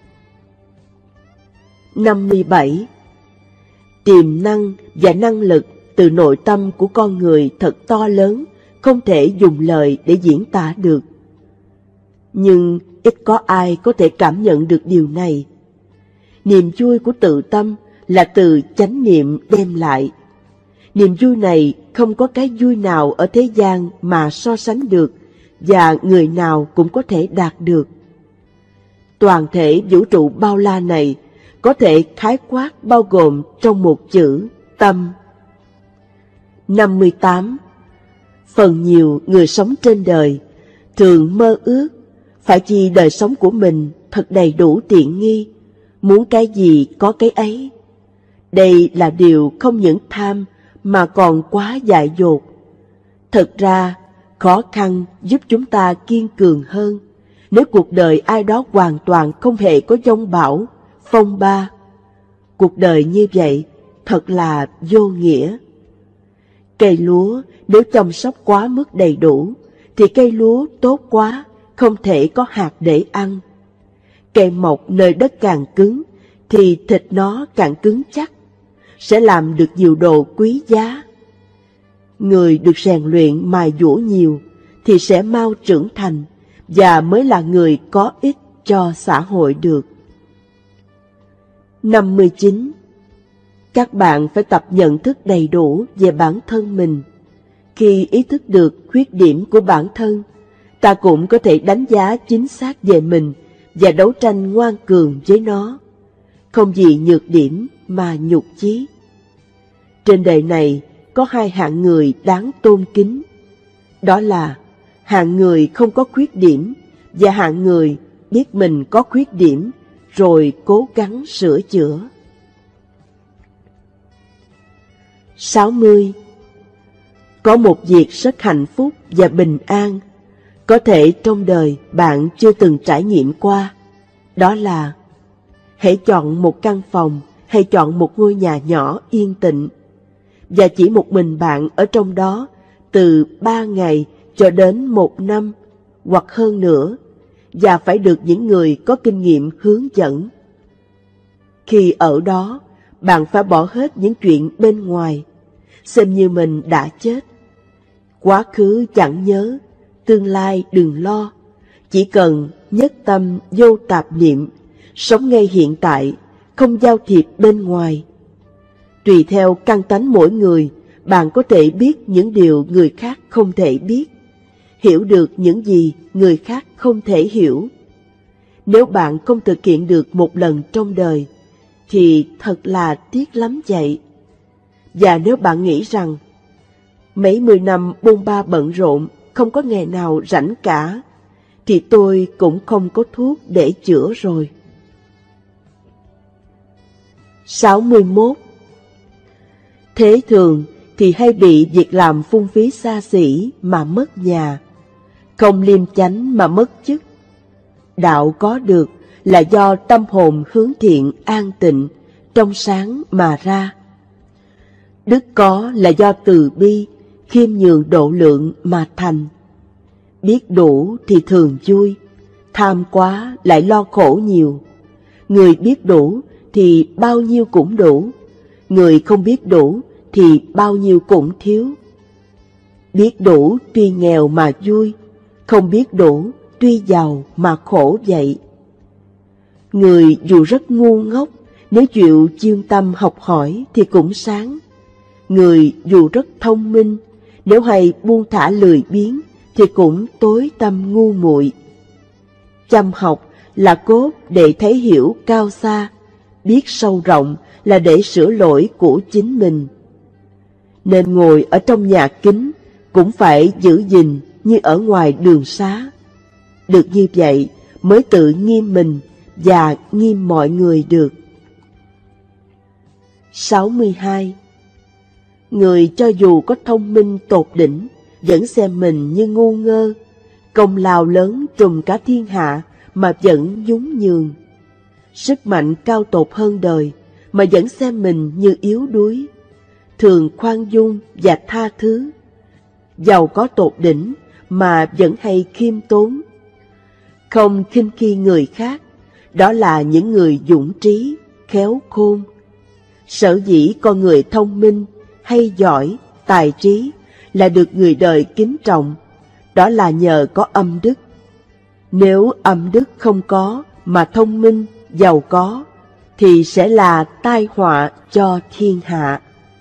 năm mươi bảy. Tiềm năng và năng lực từ nội tâm của con người thật to lớn, không thể dùng lời để diễn tả được. Nhưng ít có ai có thể cảm nhận được điều này. Niềm vui của tự tâm là từ chánh niệm đem lại. Niềm vui này không có cái vui nào ở thế gian mà so sánh được, và người nào cũng có thể đạt được. Toàn thể vũ trụ bao la này có thể khái quát bao gồm trong một chữ tâm. năm mươi tám. Phần nhiều người sống trên đời thường mơ ước phải chi đời sống của mình thật đầy đủ tiện nghi, muốn cái gì có cái ấy. Đây là điều không những tham mà còn quá dại dột. Thật ra, khó khăn giúp chúng ta kiên cường hơn nếu cuộc đời ai đó hoàn toàn không hề có giông bão, phong ba. Cuộc đời như vậy thật là vô nghĩa. Cây lúa nếu chăm sóc quá mức đầy đủ thì cây lúa tốt quá, không thể có hạt để ăn. Cây mọc nơi đất càng cứng thì thịt nó càng cứng chắc, sẽ làm được nhiều đồ quý giá. Người được rèn luyện mài dũa nhiều thì sẽ mau trưởng thành và mới là người có ích cho xã hội được. năm mươi chín. Các bạn phải tập nhận thức đầy đủ về bản thân mình. Khi ý thức được khuyết điểm của bản thân, ta cũng có thể đánh giá chính xác về mình và đấu tranh ngoan cường với nó. Không vì nhược điểm mà nhục chí. Trên đời này có hai hạng người đáng tôn kính. Đó là hạng người không có khuyết điểm và hạng người biết mình có khuyết điểm rồi cố gắng sửa chữa. sáu mươi. Có một việc rất hạnh phúc và bình an, có thể trong đời bạn chưa từng trải nghiệm qua. Đó là hãy chọn một căn phòng hay chọn một ngôi nhà nhỏ yên tĩnh, và chỉ một mình bạn ở trong đó từ ba ngày cho đến một năm hoặc hơn nữa, và phải được những người có kinh nghiệm hướng dẫn. Khi ở đó, bạn phải bỏ hết những chuyện bên ngoài, xem như mình đã chết. Quá khứ chẳng nhớ, tương lai đừng lo, chỉ cần nhất tâm vô tạp niệm, sống ngay hiện tại, không giao thiệp bên ngoài. Tùy theo căn tánh mỗi người, bạn có thể biết những điều người khác không thể biết, hiểu được những gì người khác không thể hiểu. Nếu bạn không thực hiện được một lần trong đời, thì thật là tiếc lắm vậy. Và nếu bạn nghĩ rằng mấy mươi năm bôn ba bận rộn, không có ngày nào rảnh cả, thì tôi cũng không có thuốc để chữa rồi. sáu mươi mốt. Thế thường thì hay bị việc làm phung phí xa xỉ mà mất nhà, không liêm chánh mà mất chức. Đạo có được là do tâm hồn hướng thiện an tịnh, trong sáng mà ra. Đức có là do từ bi, khiêm nhường độ lượng mà thành. Biết đủ thì thường vui, tham quá lại lo khổ nhiều. Người biết đủ thì bao nhiêu cũng đủ, người không biết đủ thì bao nhiêu cũng thiếu. Biết đủ tuy nghèo mà vui, không biết đủ tuy giàu mà khổ vậy. Người dù rất ngu ngốc, nếu chịu chuyên tâm học hỏi thì cũng sáng. Người dù rất thông minh, nếu hay buông thả lười biếng thì cũng tối tâm ngu muội. Chăm học là cốt để thấy hiểu cao xa, biết sâu rộng là để sửa lỗi của chính mình. Nên ngồi ở trong nhà kính cũng phải giữ gìn như ở ngoài đường xá. Được như vậy mới tự nghiêm mình và nghiêm mọi người được. sáu mươi hai. Người cho dù có thông minh tột đỉnh, vẫn xem mình như ngu ngơ, công lao lớn trùm cả thiên hạ mà vẫn nhún nhường. Sức mạnh cao tột hơn đời mà vẫn xem mình như yếu đuối, thường khoan dung và tha thứ. Giàu có tột đỉnh mà vẫn hay khiêm tốn, không khinh khi người khác, đó là những người dũng trí, khéo khôn. Sở dĩ con người thông minh, hay giỏi, tài trí là được người đời kính trọng, đó là nhờ có âm đức. Nếu âm đức không có mà thông minh, giàu có, thì sẽ là tai họa cho thiên hạ.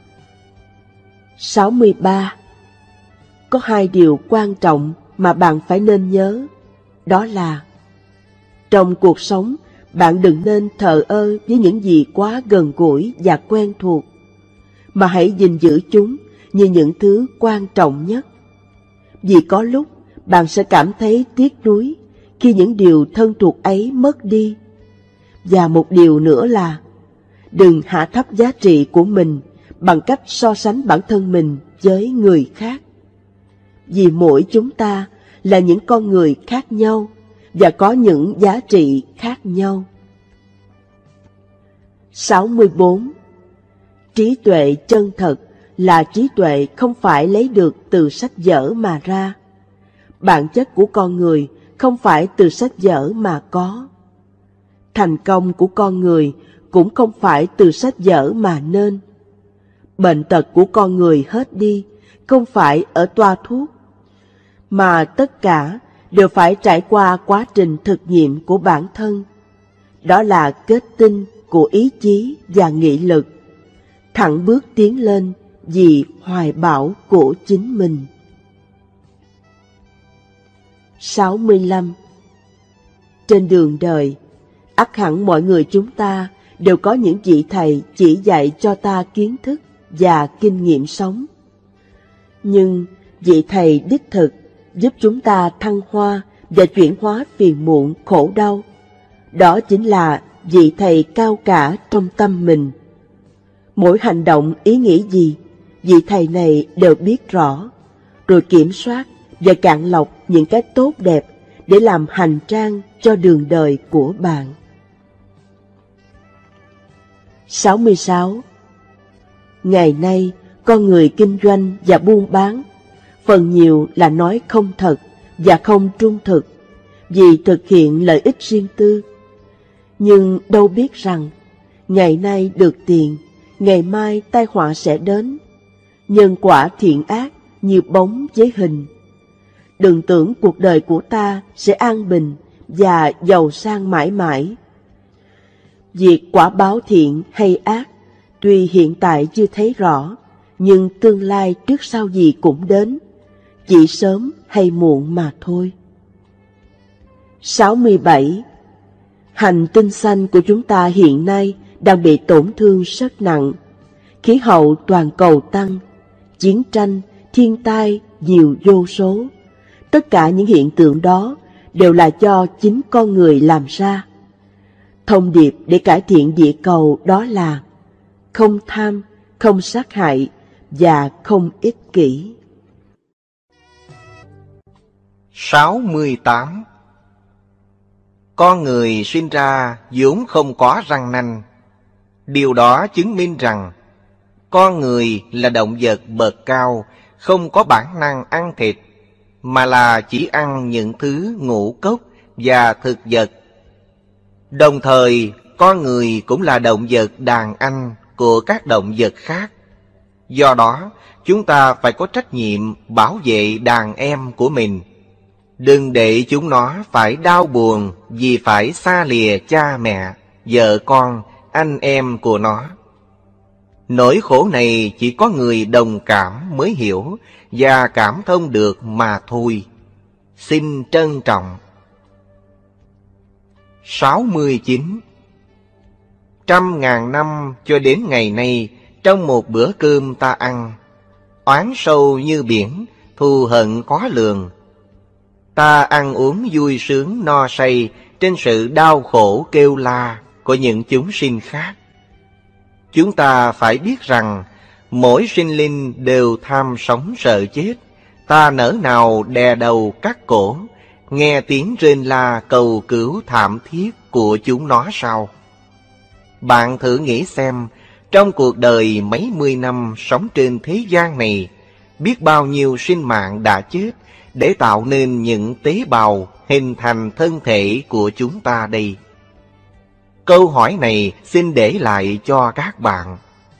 sáu mươi ba. Có hai điều quan trọng mà bạn phải nên nhớ, đó là trong cuộc sống, bạn đừng nên thờ ơ với những gì quá gần gũi và quen thuộc, mà hãy gìn giữ chúng như những thứ quan trọng nhất. Vì có lúc bạn sẽ cảm thấy tiếc nuối khi những điều thân thuộc ấy mất đi. Và một điều nữa là, đừng hạ thấp giá trị của mình bằng cách so sánh bản thân mình với người khác. Vì mỗi chúng ta là những con người khác nhau và có những giá trị khác nhau. sáu mươi bốn. Trí tuệ chân thật là trí tuệ không phải lấy được từ sách vở mà ra. Bản chất của con người không phải từ sách vở mà có. Thành công của con người cũng không phải từ sách vở mà nên. Bệnh tật của con người hết đi không phải ở toa thuốc, mà tất cả đều phải trải qua quá trình thực nghiệm của bản thân. Đó là kết tinh của ý chí và nghị lực, thẳng bước tiến lên vì hoài bão của chính mình. sáu mươi lăm. Trên đường đời, ắt hẳn mọi người chúng ta đều có những vị thầy chỉ dạy cho ta kiến thức và kinh nghiệm sống. Nhưng vị thầy đích thực giúp chúng ta thăng hoa và chuyển hóa phiền muộn khổ đau, đó chính là vị thầy cao cả trong tâm mình. Mỗi hành động ý nghĩ gì, vị thầy này đều biết rõ, rồi kiểm soát và cạn lọc những cái tốt đẹp để làm hành trang cho đường đời của bạn. sáu mươi sáu. Ngày nay, con người kinh doanh và buôn bán, phần nhiều là nói không thật và không trung thực, vì thực hiện lợi ích riêng tư. Nhưng đâu biết rằng, ngày nay được tiền, ngày mai tai họa sẽ đến. Nhân quả thiện ác như bóng với hình. Đừng tưởng cuộc đời của ta sẽ an bình và giàu sang mãi mãi. Việc quả báo thiện hay ác, tuy hiện tại chưa thấy rõ, nhưng tương lai trước sau gì cũng đến, chỉ sớm hay muộn mà thôi. sáu mươi bảy. Hành tinh xanh của chúng ta hiện nay đang bị tổn thương rất nặng. Khí hậu toàn cầu tăng, chiến tranh, thiên tai nhiều vô số. Tất cả những hiện tượng đó đều là do chính con người làm ra. Thông điệp để cải thiện địa cầu đó là không tham, không sát hại và không ích kỷ. sáu mươi tám. Con người sinh ra vốn không có răng nanh. Điều đó chứng minh rằng con người là động vật bậc cao, không có bản năng ăn thịt, mà là chỉ ăn những thứ ngũ cốc và thực vật. Đồng thời, con người cũng là động vật đàn anh của các động vật khác. Do đó, chúng ta phải có trách nhiệm bảo vệ đàn em của mình. Đừng để chúng nó phải đau buồn vì phải xa lìa cha mẹ, vợ con, anh em của nó. Nỗi khổ này chỉ có người đồng cảm mới hiểu và cảm thông được mà thôi. Xin trân trọng. sáu mươi chín. Trăm ngàn năm cho đến ngày nay, trong một bữa cơm ta ăn, oán sâu như biển, thù hận khó lường. Ta ăn uống vui sướng no say trên sự đau khổ kêu la của những chúng sinh khác. Chúng ta phải biết rằng mỗi sinh linh đều tham sống sợ chết. Ta nỡ nào đè đầu cắt cổ, nghe tiếng rên la cầu cứu thảm thiết của chúng nó sao? Bạn thử nghĩ xem, trong cuộc đời mấy mươi năm sống trên thế gian này, biết bao nhiêu sinh mạng đã chết để tạo nên những tế bào hình thành thân thể của chúng ta đây. Câu hỏi này xin để lại cho các bạn.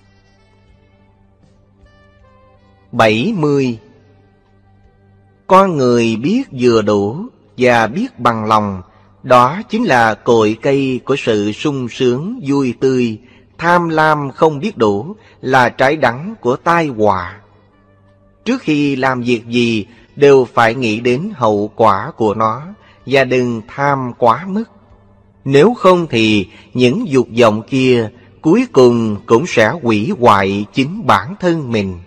bảy mươi. Con người biết vừa đủ và biết bằng lòng, đó chính là cội cây của sự sung sướng vui tươi. Tham lam không biết đủ là trái đắng của tai họa. Trước khi làm việc gì đều phải nghĩ đến hậu quả của nó và đừng tham quá mức. Nếu không thì những dục vọng kia cuối cùng cũng sẽ hủy hoại chính bản thân mình.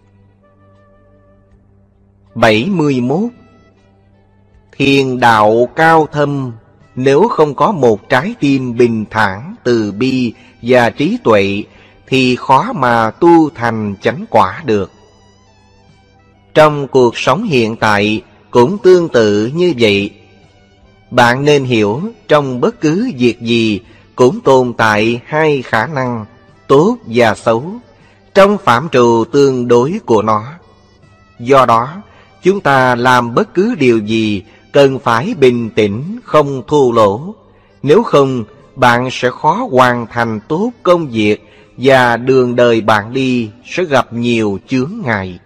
bảy mươi mốt. Thiền đạo cao thâm, nếu không có một trái tim bình thản, từ bi và trí tuệ thì khó mà tu thành chánh quả được. Trong cuộc sống hiện tại cũng tương tự như vậy. Bạn nên hiểu trong bất cứ việc gì cũng tồn tại hai khả năng, tốt và xấu, trong phạm trù tương đối của nó. Do đó, chúng ta làm bất cứ điều gì cần phải bình tĩnh, không thua lỗ. Nếu không, bạn sẽ khó hoàn thành tốt công việc và đường đời bạn đi sẽ gặp nhiều chướng ngại.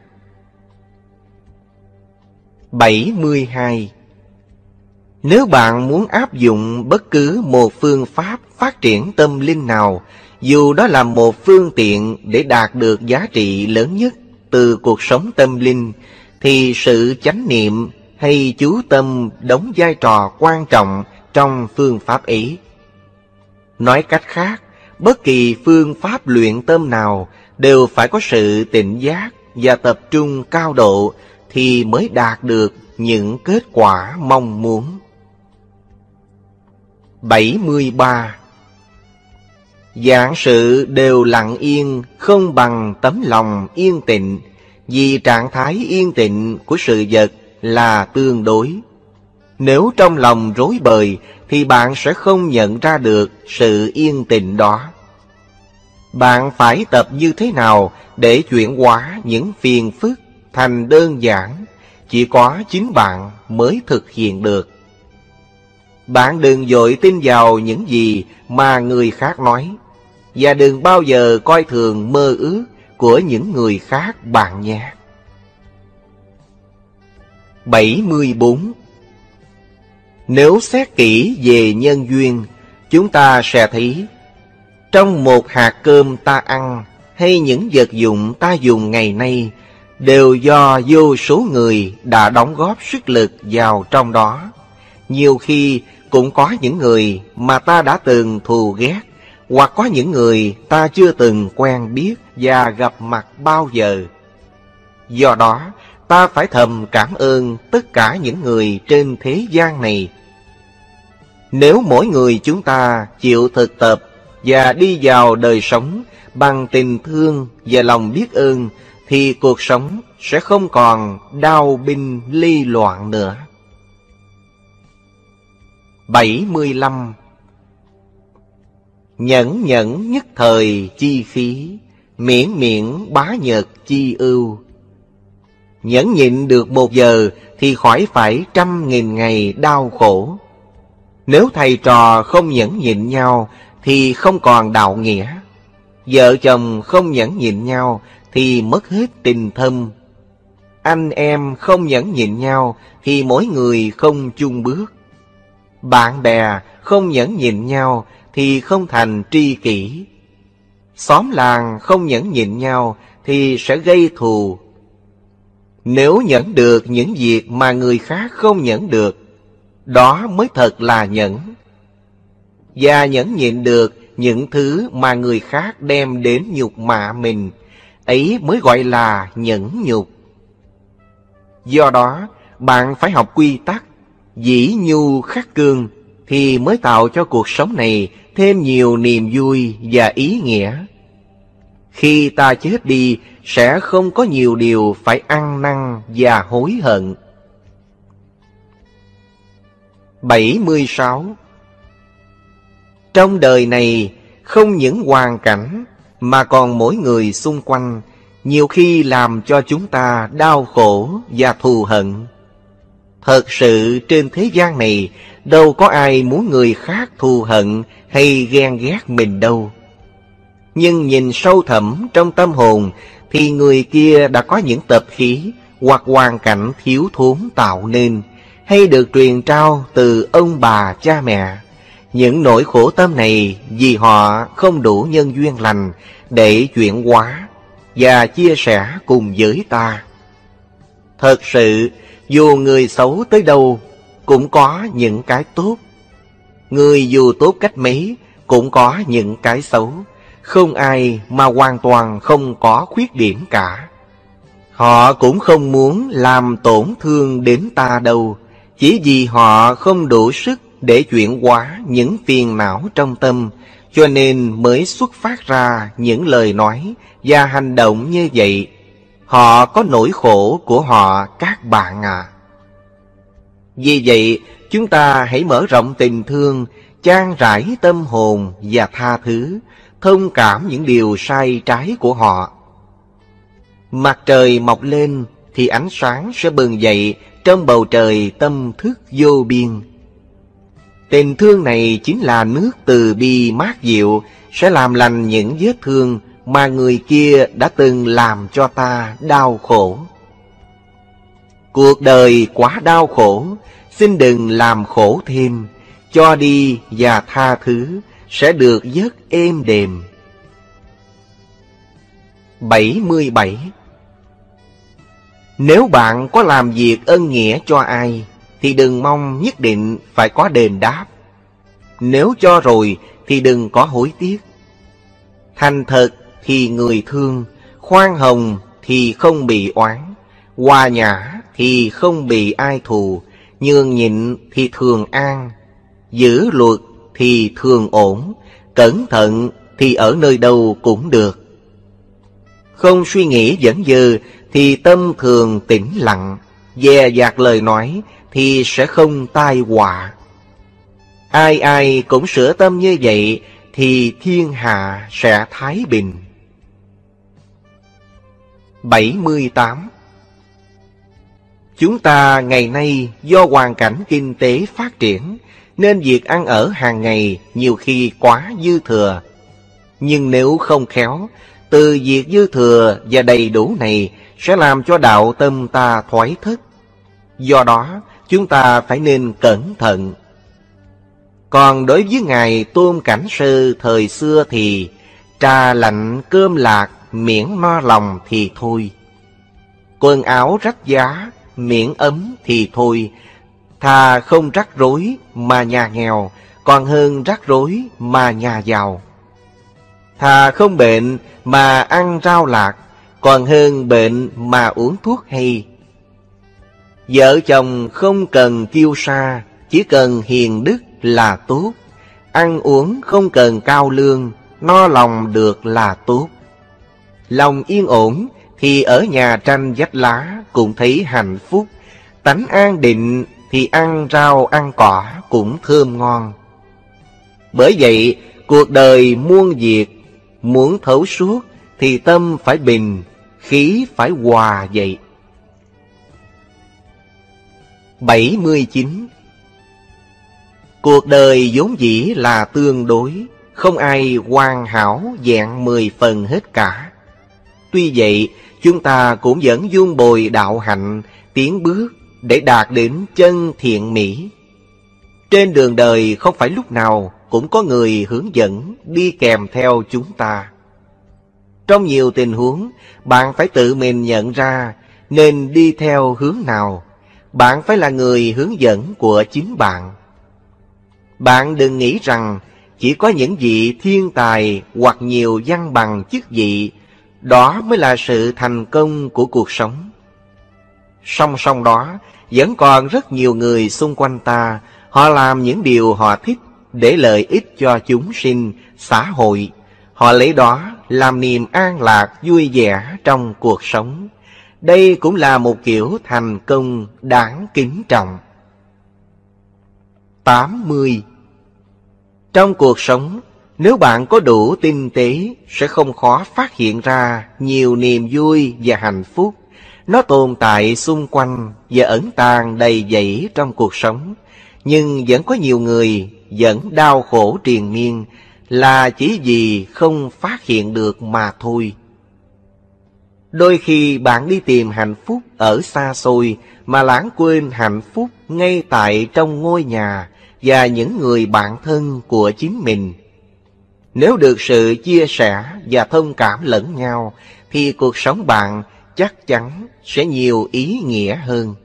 bảy mươi hai. Nếu bạn muốn áp dụng bất cứ một phương pháp phát triển tâm linh nào, dù đó là một phương tiện để đạt được giá trị lớn nhất từ cuộc sống tâm linh, thì sự chánh niệm hay chú tâm đóng vai trò quan trọng trong phương pháp ấy. Nói cách khác, bất kỳ phương pháp luyện tâm nào đều phải có sự tỉnh giác và tập trung cao độ thì mới đạt được những kết quả mong muốn. bảy mươi ba. Vạn sự đều lặng yên không bằng tấm lòng yên tịnh, vì trạng thái yên tịnh của sự vật là tương đối. Nếu trong lòng rối bời thì bạn sẽ không nhận ra được sự yên tịnh đó. Bạn phải tập như thế nào để chuyển hóa những phiền phức thành đơn giản, chỉ có chính bạn mới thực hiện được. Bạn đừng vội tin vào những gì mà người khác nói, và đừng bao giờ coi thường mơ ước của những người khác bạn nhé. bảy mươi bốn. Nếu xét kỹ về nhân duyên, chúng ta sẽ thấy trong một hạt cơm ta ăn hay những vật dụng ta dùng ngày nay đều do vô số người đã đóng góp sức lực vào trong đó. Nhiều khi cũng có những người mà ta đã từng thù ghét, hoặc có những người ta chưa từng quen biết và gặp mặt bao giờ. Do đó, ta phải thầm cảm ơn tất cả những người trên thế gian này Nếu mỗi người chúng ta chịu thực tập và đi vào đời sống bằng tình thương và lòng biết ơn, thì cuộc sống sẽ không còn đau binh ly loạn nữa. bảy mươi lăm. Nhẫn nhẫn nhất thời chi khí, miễn miễn bá nhật chi ưu. Nhẫn nhịn được một giờ thì khỏi phải trăm nghìn ngày đau khổ. Nếu thầy trò không nhẫn nhịn nhau thì không còn đạo nghĩa. Vợ chồng không nhẫn nhịn nhau thì mất hết tình thâm. Anh em không nhẫn nhịn nhau thì mỗi người không chung bước. Bạn bè không nhẫn nhịn nhau thì không thành tri kỷ. Xóm làng không nhẫn nhịn nhau thì sẽ gây thù. Nếu nhẫn được những việc mà người khác không nhẫn được, đó mới thật là nhẫn. Và nhẫn nhịn được những thứ mà người khác đem đến nhục mạ mình, ấy mới gọi là nhẫn nhục. Do đó, bạn phải học quy tắc dĩ nhu khắc cương thì mới tạo cho cuộc sống này thêm nhiều niềm vui và ý nghĩa. Khi ta chết đi, sẽ không có nhiều điều phải ăn năn và hối hận. bảy mươi sáu. Trong đời này, không những hoàn cảnh mà còn mỗi người xung quanh nhiều khi làm cho chúng ta đau khổ và thù hận. Thật sự trên thế gian này đâu có ai muốn người khác thù hận hay ghen ghét mình đâu. Nhưng nhìn sâu thẳm trong tâm hồn thì người kia đã có những tập khí hoặc hoàn cảnh thiếu thốn tạo nên, hay được truyền trao từ ông bà cha mẹ. Những nỗi khổ tâm này vì họ không đủ nhân duyên lành để chuyển hóa và chia sẻ cùng với ta. Thật sự, dù người xấu tới đâu cũng có những cái tốt. Người dù tốt cách mấy cũng có những cái xấu. Không ai mà hoàn toàn không có khuyết điểm cả. Họ cũng không muốn làm tổn thương đến ta đâu, chỉ vì họ không đủ sức để chuyển hóa những phiền não trong tâm, cho nên mới xuất phát ra những lời nói và hành động như vậy. Họ có nỗi khổ của họ các bạn à. Vì vậy, chúng ta hãy mở rộng tình thương, chan rãi tâm hồn và tha thứ, thông cảm những điều sai trái của họ. Mặt trời mọc lên thì ánh sáng sẽ bừng dậy trong bầu trời tâm thức vô biên. Tình thương này chính là nước từ bi mát dịu, sẽ làm lành những vết thương mà người kia đã từng làm cho ta đau khổ. Cuộc đời quá đau khổ, xin đừng làm khổ thêm, cho đi và tha thứ sẽ được giấc êm đềm. bảy mươi bảy. Nếu bạn có làm việc ân nghĩa cho ai thì đừng mong nhất định phải có đền đáp. Nếu cho rồi thì đừng có hối tiếc. Thành thật thì người thương, khoan hồng thì không bị oán, hòa nhã thì không bị ai thù, nhường nhịn thì thường an, giữ luật thì thường ổn, cẩn thận thì ở nơi đâu cũng được. Không suy nghĩ dẫn dơ thì tâm thường tĩnh lặng, dè dặt lời nói thì sẽ không tai họa. Ai ai cũng sửa tâm như vậy thì thiên hạ sẽ thái bình. bảy mươi tám. Chúng ta ngày nay do hoàn cảnh kinh tế phát triển nên việc ăn ở hàng ngày nhiều khi quá dư thừa. Nhưng nếu không khéo, từ việc dư thừa và đầy đủ này sẽ làm cho đạo tâm ta thoái thất. Do đó, chúng ta phải nên cẩn thận. Còn đối với Ngài Tôn Cảnh Sư thời xưa thì trà lạnh cơm lạc miễn no lòng thì thôi. Quần áo rách giá miễn ấm thì thôi. Thà không rắc rối mà nhà nghèo, còn hơn rắc rối mà nhà giàu. Thà không bệnh mà ăn rau lạc, còn hơn bệnh mà uống thuốc hay. Vợ chồng không cần kiêu sa, chỉ cần hiền đức là tốt. Ăn uống không cần cao lương, no lòng được là tốt. Lòng yên ổn thì ở nhà tranh vách lá cũng thấy hạnh phúc. Tánh an định thì ăn rau ăn cỏ cũng thơm ngon. Bởi vậy, cuộc đời muôn việc, muốn thấu suốt thì tâm phải bình, khí phải hòa vậy. bảy mươi chín. Cuộc đời vốn dĩ là tương đối, không ai hoàn hảo vẹn mười phần hết cả. Tuy vậy, chúng ta cũng vẫn vun bồi đạo hạnh, tiến bước để đạt đến chân thiện mỹ. Trên đường đời không phải lúc nào cũng có người hướng dẫn đi kèm theo chúng ta. Trong nhiều tình huống, bạn phải tự mình nhận ra nên đi theo hướng nào. Bạn phải là người hướng dẫn của chính bạn. Bạn đừng nghĩ rằng chỉ có những vị thiên tài hoặc nhiều văn bằng chức vị, đó mới là sự thành công của cuộc sống. Song song đó, vẫn còn rất nhiều người xung quanh ta, họ làm những điều họ thích để lợi ích cho chúng sinh, xã hội. Họ lấy đó làm niềm an lạc vui vẻ trong cuộc sống. Đây cũng là một kiểu thành công đáng kính trọng. tám mươi. Trong cuộc sống, nếu bạn có đủ tinh tế, sẽ không khó phát hiện ra nhiều niềm vui và hạnh phúc. Nó tồn tại xung quanh và ẩn tàng đầy dẫy trong cuộc sống. Nhưng vẫn có nhiều người vẫn đau khổ triền miên, là chỉ vì không phát hiện được mà thôi. Đôi khi bạn đi tìm hạnh phúc ở xa xôi mà lãng quên hạnh phúc ngay tại trong ngôi nhà và những người bạn thân của chính mình. Nếu được sự chia sẻ và thông cảm lẫn nhau thì cuộc sống bạn chắc chắn sẽ nhiều ý nghĩa hơn.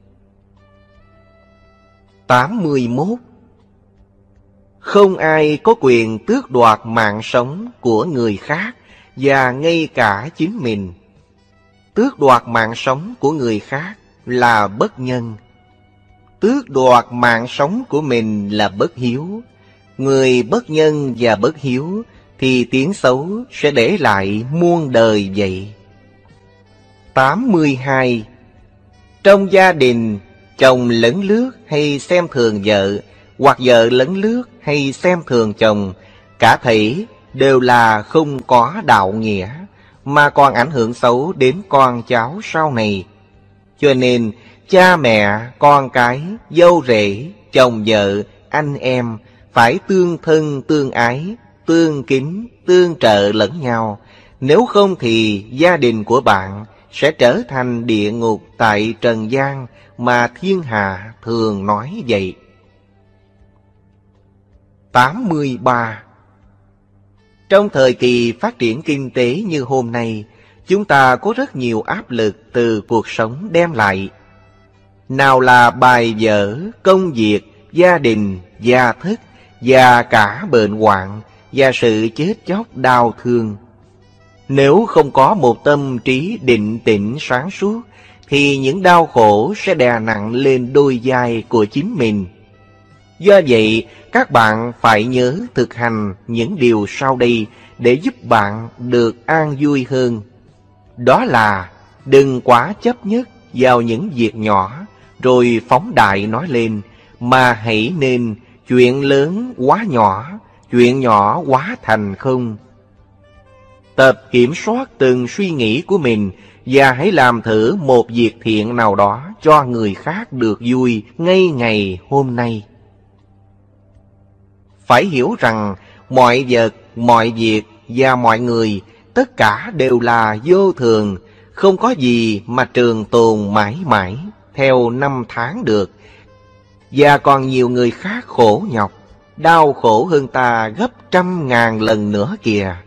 tám mươi mốt. Không ai có quyền tước đoạt mạng sống của người khác và ngay cả chính mình. Tước đoạt mạng sống của người khác là bất nhân. Tước đoạt mạng sống của mình là bất hiếu. Người bất nhân và bất hiếu thì tiếng xấu sẽ để lại muôn đời vậy. tám mươi hai. Trong gia đình, chồng lấn lướt hay xem thường vợ, hoặc vợ lấn lướt hay xem thường chồng, cả thảy đều là không có đạo nghĩa, mà còn ảnh hưởng xấu đến con cháu sau này. Cho nên, cha mẹ, con cái, dâu rể, chồng vợ, anh em phải tương thân tương ái, tương kính, tương trợ lẫn nhau. Nếu không thì gia đình của bạn sẽ trở thành địa ngục tại trần gian mà thiên hạ thường nói vậy. tám mươi ba. Trong thời kỳ phát triển kinh tế như hôm nay, chúng ta có rất nhiều áp lực từ cuộc sống đem lại. Nào là bài vở, công việc, gia đình, gia thất, và cả bệnh hoạn và sự chết chóc đau thương. Nếu không có một tâm trí định tĩnh sáng suốt, thì những đau khổ sẽ đè nặng lên đôi vai của chính mình. Do vậy, các bạn phải nhớ thực hành những điều sau đây để giúp bạn được an vui hơn. Đó là đừng quá chấp nhất vào những việc nhỏ rồi phóng đại nói lên, mà hãy nên chuyện lớn quá nhỏ, chuyện nhỏ quá thành không. Tập kiểm soát từng suy nghĩ của mình và hãy làm thử một việc thiện nào đó cho người khác được vui ngay ngày hôm nay. Phải hiểu rằng mọi vật, mọi việc và mọi người tất cả đều là vô thường, không có gì mà trường tồn mãi mãi theo năm tháng được. Và còn nhiều người khác khổ nhọc, đau khổ hơn ta gấp trăm ngàn lần nữa kìa.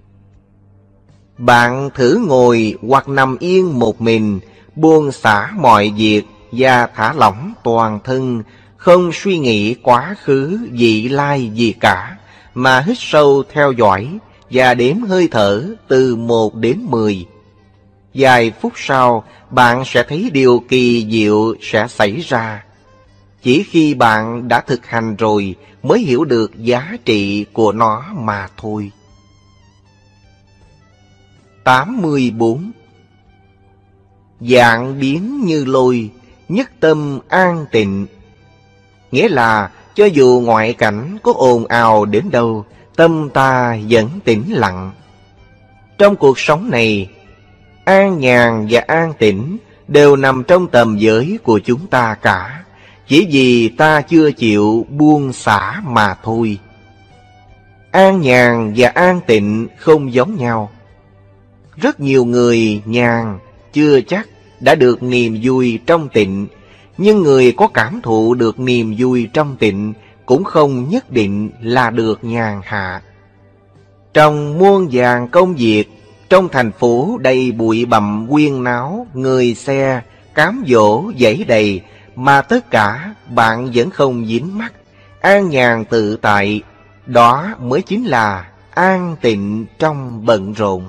Bạn thử ngồi hoặc nằm yên một mình, buông xả mọi việc và thả lỏng toàn thân, không suy nghĩ quá khứ vị lai gì cả, mà hít sâu theo dõi và đếm hơi thở từ một đến mười. Vài phút sau, bạn sẽ thấy điều kỳ diệu sẽ xảy ra. Chỉ khi bạn đã thực hành rồi mới hiểu được giá trị của nó mà thôi. tám mươi bốn. Dạng biến như lôi, nhất tâm an tịnh. Nghĩa là cho dù ngoại cảnh có ồn ào đến đâu, tâm ta vẫn tĩnh lặng. Trong cuộc sống này, an nhàn và an tĩnh đều nằm trong tầm giới của chúng ta cả, chỉ vì ta chưa chịu buông xả mà thôi. An nhàn và an tịnh không giống nhau. Rất nhiều người nhàn chưa chắc đã được niềm vui trong tịnh, nhưng người có cảm thụ được niềm vui trong tịnh cũng không nhất định là được nhàn hạ. Trong muôn vàn công việc, trong thành phố đầy bụi bặm huyên náo, người xe, cám dỗ dãy đầy, mà tất cả bạn vẫn không dính mắc, an nhàn tự tại, đó mới chính là an tịnh trong bận rộn.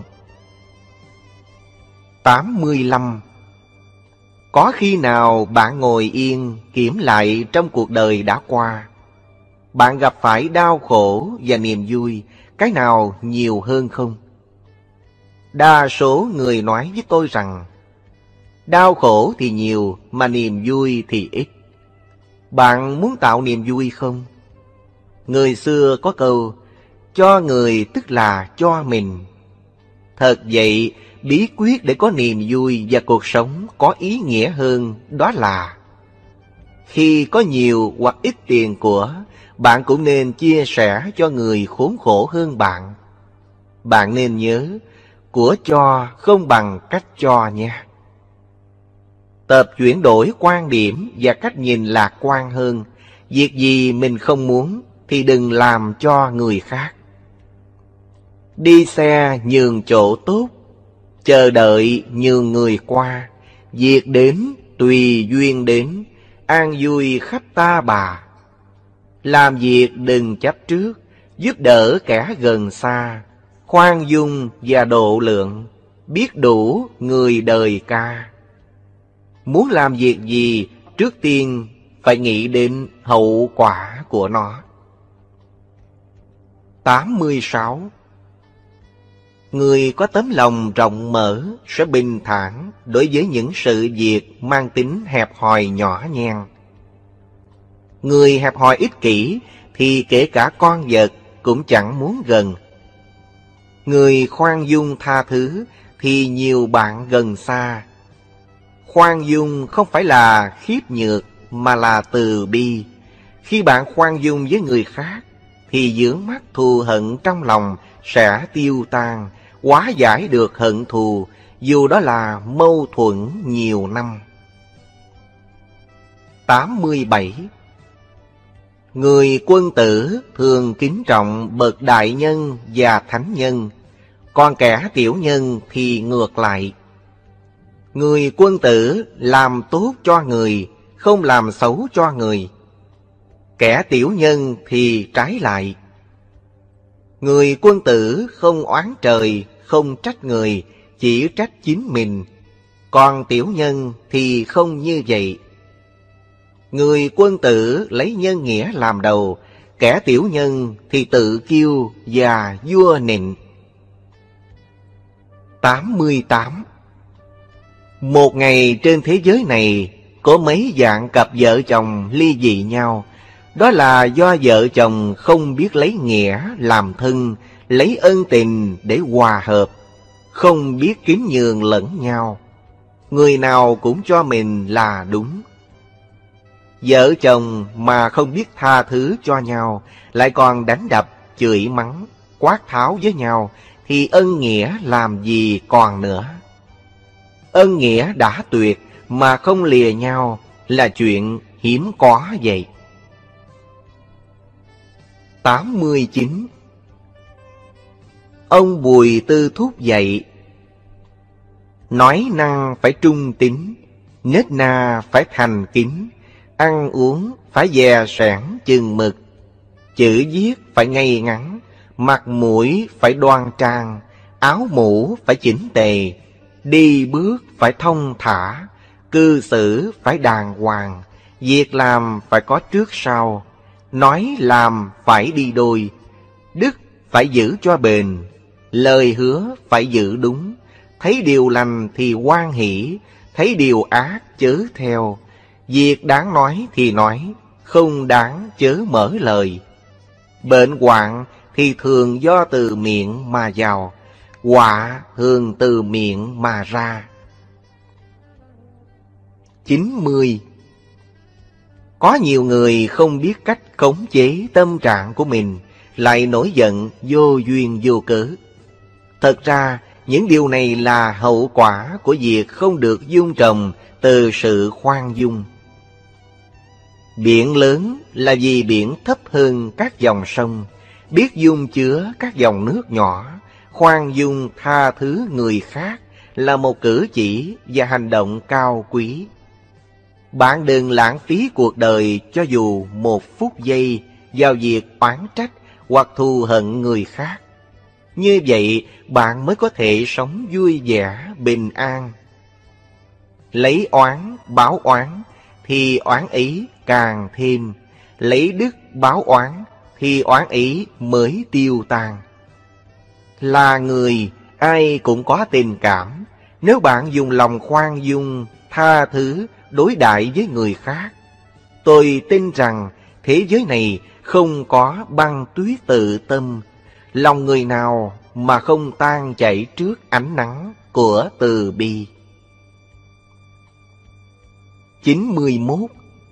tám mươi lăm. Có khi nào bạn ngồi yên kiểm lại trong cuộc đời đã qua, bạn gặp phải đau khổ và niềm vui, cái nào nhiều hơn không? Đa số người nói với tôi rằng đau khổ thì nhiều mà niềm vui thì ít. Bạn muốn tạo niềm vui không? Người xưa có câu, cho người tức là cho mình. Thật vậy, bí quyết để có niềm vui và cuộc sống có ý nghĩa hơn đó là khi có nhiều hoặc ít tiền của, bạn cũng nên chia sẻ cho người khốn khổ hơn bạn. Bạn nên nhớ, của cho không bằng cách cho nha. Tập chuyển đổi quan điểm và cách nhìn lạc quan hơn. Việc gì mình không muốn thì đừng làm cho người khác. Đi xe nhường chỗ tốt, chờ đợi nhường người qua. Việc đến tùy duyên đến, an vui khắp ta bà. Làm việc đừng chấp trước, giúp đỡ kẻ gần xa. Khoan dung và độ lượng, biết đủ người đời ca. Muốn làm việc gì, trước tiên phải nghĩ đến hậu quả của nó. tám mươi sáu. Người có tấm lòng rộng mở sẽ bình thản đối với những sự việc mang tính hẹp hòi nhỏ nhen. Người hẹp hòi ích kỷ thì kể cả con vật cũng chẳng muốn gần. Người khoan dung tha thứ thì nhiều bạn gần xa. Khoan dung không phải là khiếp nhược mà là từ bi. Khi bạn khoan dung với người khác thì vướng mắc thù hận trong lòng sẽ tiêu tan, hóa giải được hận thù, dù đó là mâu thuẫn nhiều năm. tám mươi bảy. Người quân tử thường kính trọng bậc đại nhân và thánh nhân, còn kẻ tiểu nhân thì ngược lại. Người quân tử làm tốt cho người, không làm xấu cho người. Kẻ tiểu nhân thì trái lại. Người quân tử không oán trời, không trách người, chỉ trách chính mình. Còn tiểu nhân thì không như vậy. Người quân tử lấy nhân nghĩa làm đầu, kẻ tiểu nhân thì tự kiêu và vua nịnh. tám mươi tám. Một ngày trên thế giới này có mấy dạng cặp vợ chồng ly dị nhau. Đó là do vợ chồng không biết lấy nghĩa làm thân, lấy ân tình để hòa hợp, không biết kính nhường lẫn nhau. Người nào cũng cho mình là đúng. Vợ chồng mà không biết tha thứ cho nhau, lại còn đánh đập, chửi mắng, quát tháo với nhau, thì ân nghĩa làm gì còn nữa. Ân nghĩa đã tuyệt mà không lìa nhau là chuyện hiếm có vậy. tám mươi chín. Ông Bùi Tư Thúc dạy: nói năng phải trung tín, nết na phải thành kính, ăn uống phải dè sẻn chừng mực, chữ viết phải ngay ngắn, mặt mũi phải đoan trang, áo mũ phải chỉnh tề, đi bước phải thông thả, cư xử phải đàng hoàng, Việc làm phải có trước sau, nói làm phải đi đôi, đức phải giữ cho bền, lời hứa phải giữ đúng, thấy điều lành thì hoan hỷ, thấy điều ác chớ theo, việc đáng nói thì nói, không đáng chớ mở lời. Bệnh hoạn thì thường do từ miệng mà vào, họa thường từ miệng mà ra. chín mươi. Có nhiều người không biết cách khống chế tâm trạng của mình, lại nổi giận vô duyên vô cớ. Thật ra, những điều này là hậu quả của việc không được dung trồng từ sự khoan dung. Biển lớn là vì biển thấp hơn các dòng sông, biết dung chứa các dòng nước nhỏ, khoan dung tha thứ người khác là một cử chỉ và hành động cao quý. Bạn đừng lãng phí cuộc đời cho dù một phút giây vào việc oán trách hoặc thù hận người khác. Như vậy bạn mới có thể sống vui vẻ, bình an. Lấy oán báo oán thì oán ý càng thêm, lấy đức báo oán thì oán ý mới tiêu tan. Là người, ai cũng có tình cảm. Nếu bạn dùng lòng khoan dung, tha thứ đối đãi với người khác, tôi tin rằng thế giới này không có băng tuyết tự tâm, lòng người nào mà không tan chảy trước ánh nắng của từ bi. chín mươi mốt.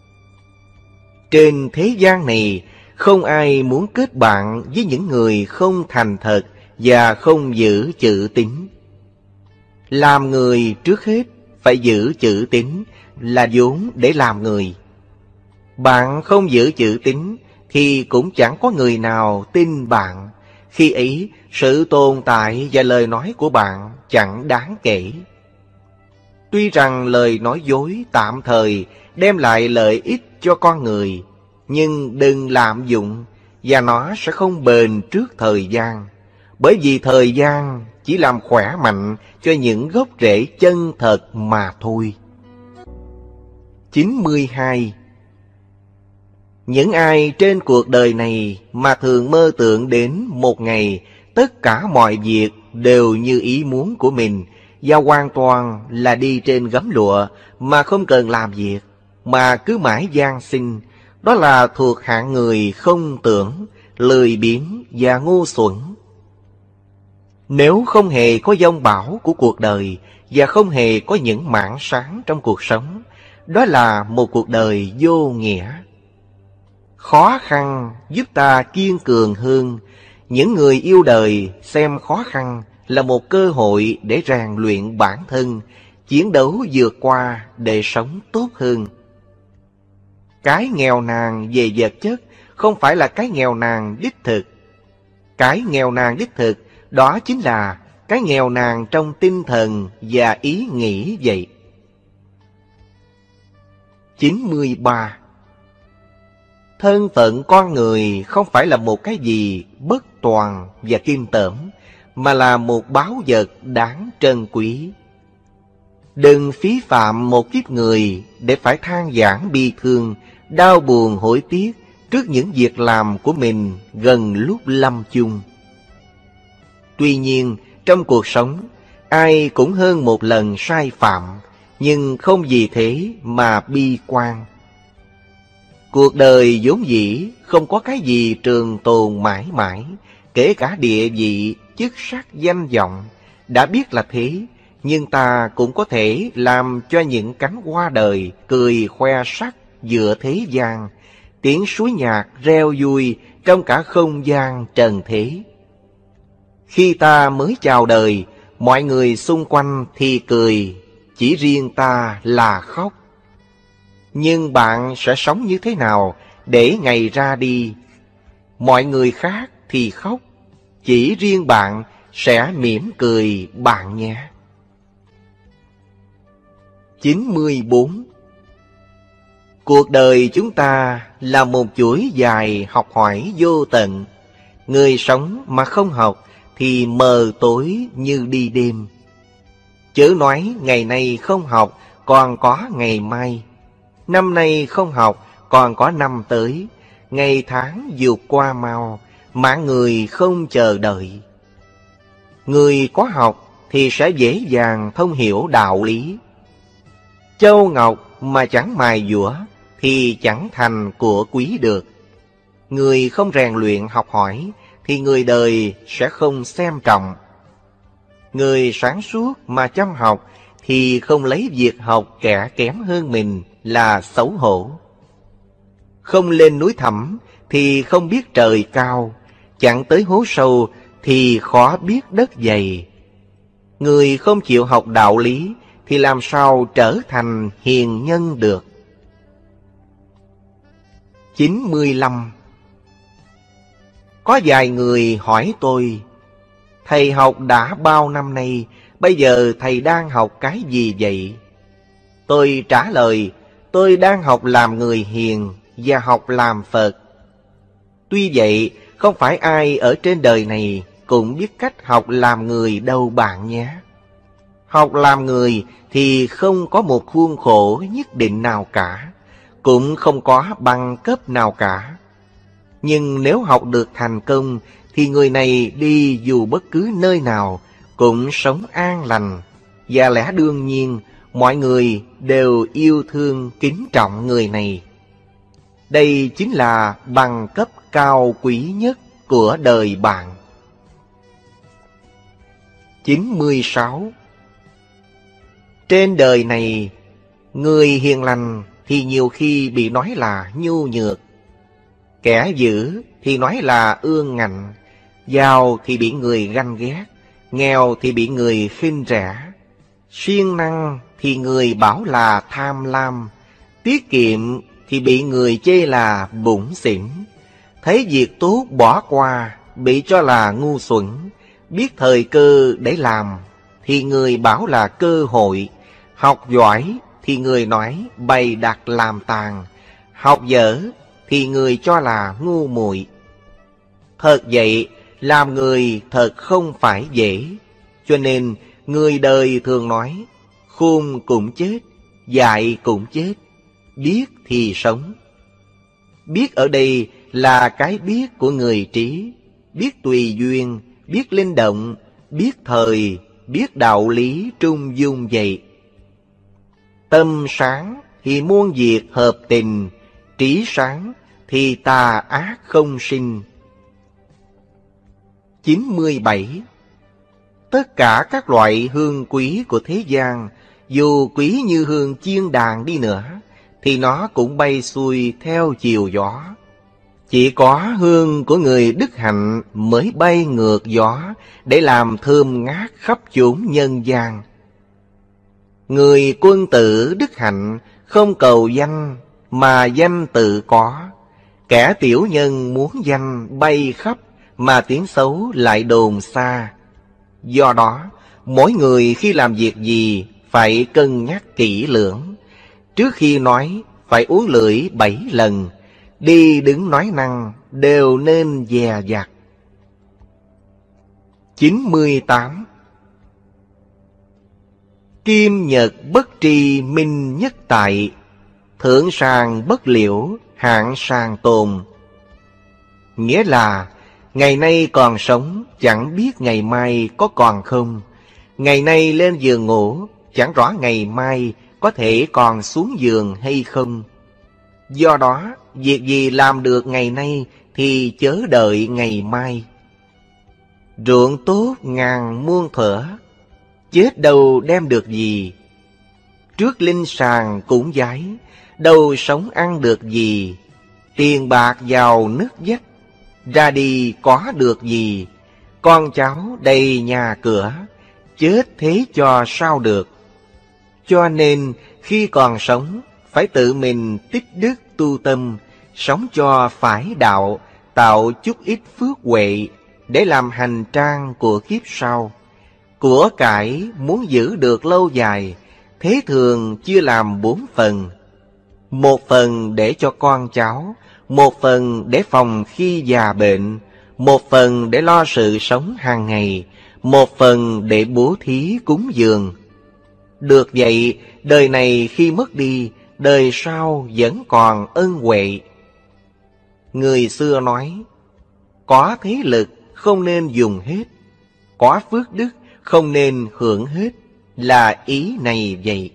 Trên thế gian này, không ai muốn kết bạn với những người không thành thật và không giữ chữ tín. Làm người trước hết phải giữ chữ tín là vốn để làm người. Bạn không giữ chữ tín thì cũng chẳng có người nào tin bạn. Khi ấy, sự tồn tại và lời nói của bạn chẳng đáng kể. Tuy rằng lời nói dối tạm thời đem lại lợi ích cho con người, nhưng đừng lạm dụng và nó sẽ không bền trước thời gian. Bởi vì thời gian chỉ làm khỏe mạnh cho những gốc rễ chân thật mà thôi. chín mươi hai. Những ai trên cuộc đời này mà thường mơ tưởng đến một ngày tất cả mọi việc đều như ý muốn của mình và hoàn toàn là đi trên gấm lụa mà không cần làm việc, mà cứ mãi gian sinh, đó là thuộc hạng người không tưởng, lười biếng và ngu xuẩn. Nếu không hề có dông bão của cuộc đời và không hề có những mảng sáng trong cuộc sống, đó là một cuộc đời vô nghĩa. Khó khăn giúp ta kiên cường hơn. Những người yêu đời xem khó khăn là một cơ hội để rèn luyện bản thân, chiến đấu vượt qua để sống tốt hơn. Cái nghèo nàn về vật chất không phải là cái nghèo nàn đích thực. Cái nghèo nàn đích thực đó chính là cái nghèo nàn trong tinh thần và ý nghĩ vậy. chín mươi ba. Thân phận con người không phải là một cái gì bất toàn và kinh tởm, mà là một báu vật đáng trân quý. Đừng phí phạm một kiếp người để phải than vãn bi thương, đau buồn hối tiếc trước những việc làm của mình gần lúc lâm chung. Tuy nhiên, trong cuộc sống, ai cũng hơn một lần sai phạm, nhưng không vì thế mà bi quan. Cuộc đời vốn dĩ không có cái gì trường tồn mãi mãi, kể cả địa vị, chức sắc, danh vọng. Đã biết là thế, nhưng ta cũng có thể làm cho những cánh hoa đời cười khoe sắc giữa thế gian, tiếng suối nhạc reo vui trong cả không gian trần thế. Khi ta mới chào đời, mọi người xung quanh thì cười, chỉ riêng ta là khóc. Nhưng bạn sẽ sống như thế nào để ngày ra đi? Mọi người khác thì khóc, chỉ riêng bạn sẽ mỉm cười bạn nhé. chín mươi bốn. Cuộc đời chúng ta là một chuỗi dài học hỏi vô tận. Người sống mà không học thì mờ tối như đi đêm. Chớ nói ngày nay không học còn có ngày mai. Năm nay không học, còn có năm tới. Ngày tháng vượt qua mau, mạng người không chờ đợi. Người có học thì sẽ dễ dàng thông hiểu đạo lý. Châu ngọc mà chẳng mài dũa thì chẳng thành của quý được. Người không rèn luyện học hỏi thì người đời sẽ không xem trọng. Người sáng suốt mà chăm học thì không lấy việc học kẻ kém hơn mình là xấu hổ. Không lên núi thẳm thì không biết trời cao, chẳng tới hố sâu thì khó biết đất dày. Người không chịu học đạo lý thì làm sao trở thành hiền nhân được. chín mươi lăm. Có vài người hỏi tôi, thầy học đã bao năm nay, bây giờ thầy đang học cái gì vậy? Tôi trả lời, tôi đang học làm người hiền và học làm Phật. Tuy vậy, không phải ai ở trên đời này cũng biết cách học làm người đâu bạn nhé. Học làm người thì không có một khuôn khổ nhất định nào cả, cũng không có bằng cấp nào cả. Nhưng nếu học được thành công thì người này đi dù bất cứ nơi nào cũng sống an lành, và lẽ đương nhiên mọi người đều yêu thương kính trọng người này. Đây chính là bằng cấp cao quý nhất của đời bạn. chín mươi sáu. Trên đời này, người hiền lành thì nhiều khi bị nói là nhu nhược, kẻ dữ thì nói là ương ngạnh, giàu thì bị người ganh ghét, nghèo thì bị người khinh rẻ, siêng năng thì người bảo là tham lam, tiết kiệm thì bị người chê là bủn xỉn, thấy việc tốt bỏ qua bị cho là ngu xuẩn, biết thời cơ để làm thì người bảo là cơ hội, học giỏi thì người nói bày đặt làm tàn, học dở thì người cho là ngu muội. Thật vậy, làm người thật không phải dễ, cho nên người đời thường nói khôn cũng chết, dại cũng chết, biết thì sống. Biết ở đây là cái biết của người trí, biết tùy duyên, biết linh động, biết thời, biết đạo lý trung dung vậy. Tâm sáng thì muôn việc hợp tình, trí sáng thì tà ác không sinh. chín mươi bảy. Tất cả các loại hương quý của thế gian, dù quý như hương chiên đàn đi nữa, thì nó cũng bay xuôi theo chiều gió. Chỉ có hương của người đức hạnh mới bay ngược gió để làm thơm ngát khắp chốn nhân gian. Người quân tử đức hạnh không cầu danh mà danh tự có. Kẻ tiểu nhân muốn danh bay khắp mà tiếng xấu lại đồn xa. Do đó, mỗi người khi làm việc gì phải cân nhắc kỹ lưỡng. Trước khi nói phải uốn lưỡi bảy lần, đi đứng nói năng đều nên dè dặt. chín mươi tám. Kim nhật bất tri minh nhất tại, thượng sàng bất liễu hạng sàng tồn. Nghĩa là ngày nay còn sống chẳng biết ngày mai có còn không. Ngày nay lên giường ngủ chẳng rõ ngày mai có thể còn xuống giường hay không. Do đó, việc gì làm được ngày nay thì chớ đợi ngày mai. Ruộng tốt ngàn muôn thuở, chết đâu đem được gì. Trước linh sàng cũng giái, đâu sống ăn được gì. Tiền bạc vào nứt vách, ra đi có được gì. Con cháu đầy nhà cửa, chết thế cho sao được. Cho nên khi còn sống phải tự mình tích đức tu tâm, sống cho phải đạo, tạo chút ít phước huệ để làm hành trang của kiếp sau. Của cải muốn giữ được lâu dài, thế thường chia làm bốn phần. Một phần để cho con cháu, một phần để phòng khi già bệnh, một phần để lo sự sống hàng ngày, một phần để bố thí cúng dường. Được vậy, đời này khi mất đi, đời sau vẫn còn ân huệ. Người xưa nói, có thế lực không nên dùng hết, có phước đức không nên hưởng hết, là ý này vậy.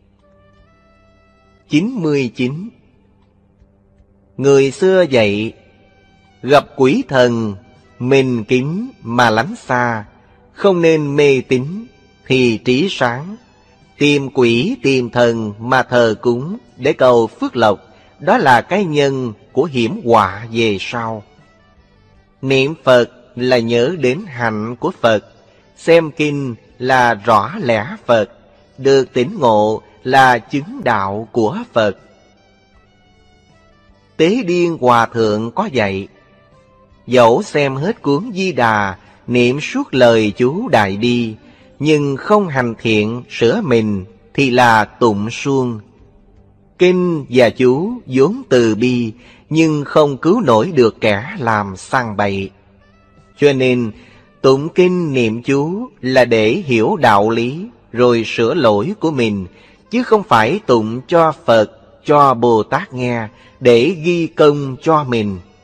chín mươi chín. Người xưa dạy, gặp quỷ thần, mình kính mà lánh xa, không nên mê tín thì trí sáng. Tìm quỷ tìm thần mà thờ cúng để cầu phước lộc, đó là cái nhân của hiểm họa về sau. Niệm Phật là nhớ đến hạnh của Phật, xem kinh là rõ lẽ Phật, được tỉnh ngộ là chứng đạo của Phật. Tế Điên Hòa Thượng có dạy, dẫu xem hết cuốn Di Đà, niệm suốt lời chú Đại Bi, nhưng không hành thiện sửa mình thì là tụng suông. Kinh và chú vốn từ bi, nhưng không cứu nổi được kẻ làm sang bậy. Cho nên tụng kinh niệm chú là để hiểu đạo lý rồi sửa lỗi của mình, chứ không phải tụng cho Phật, cho Bồ Tát nghe để ghi công cho mình.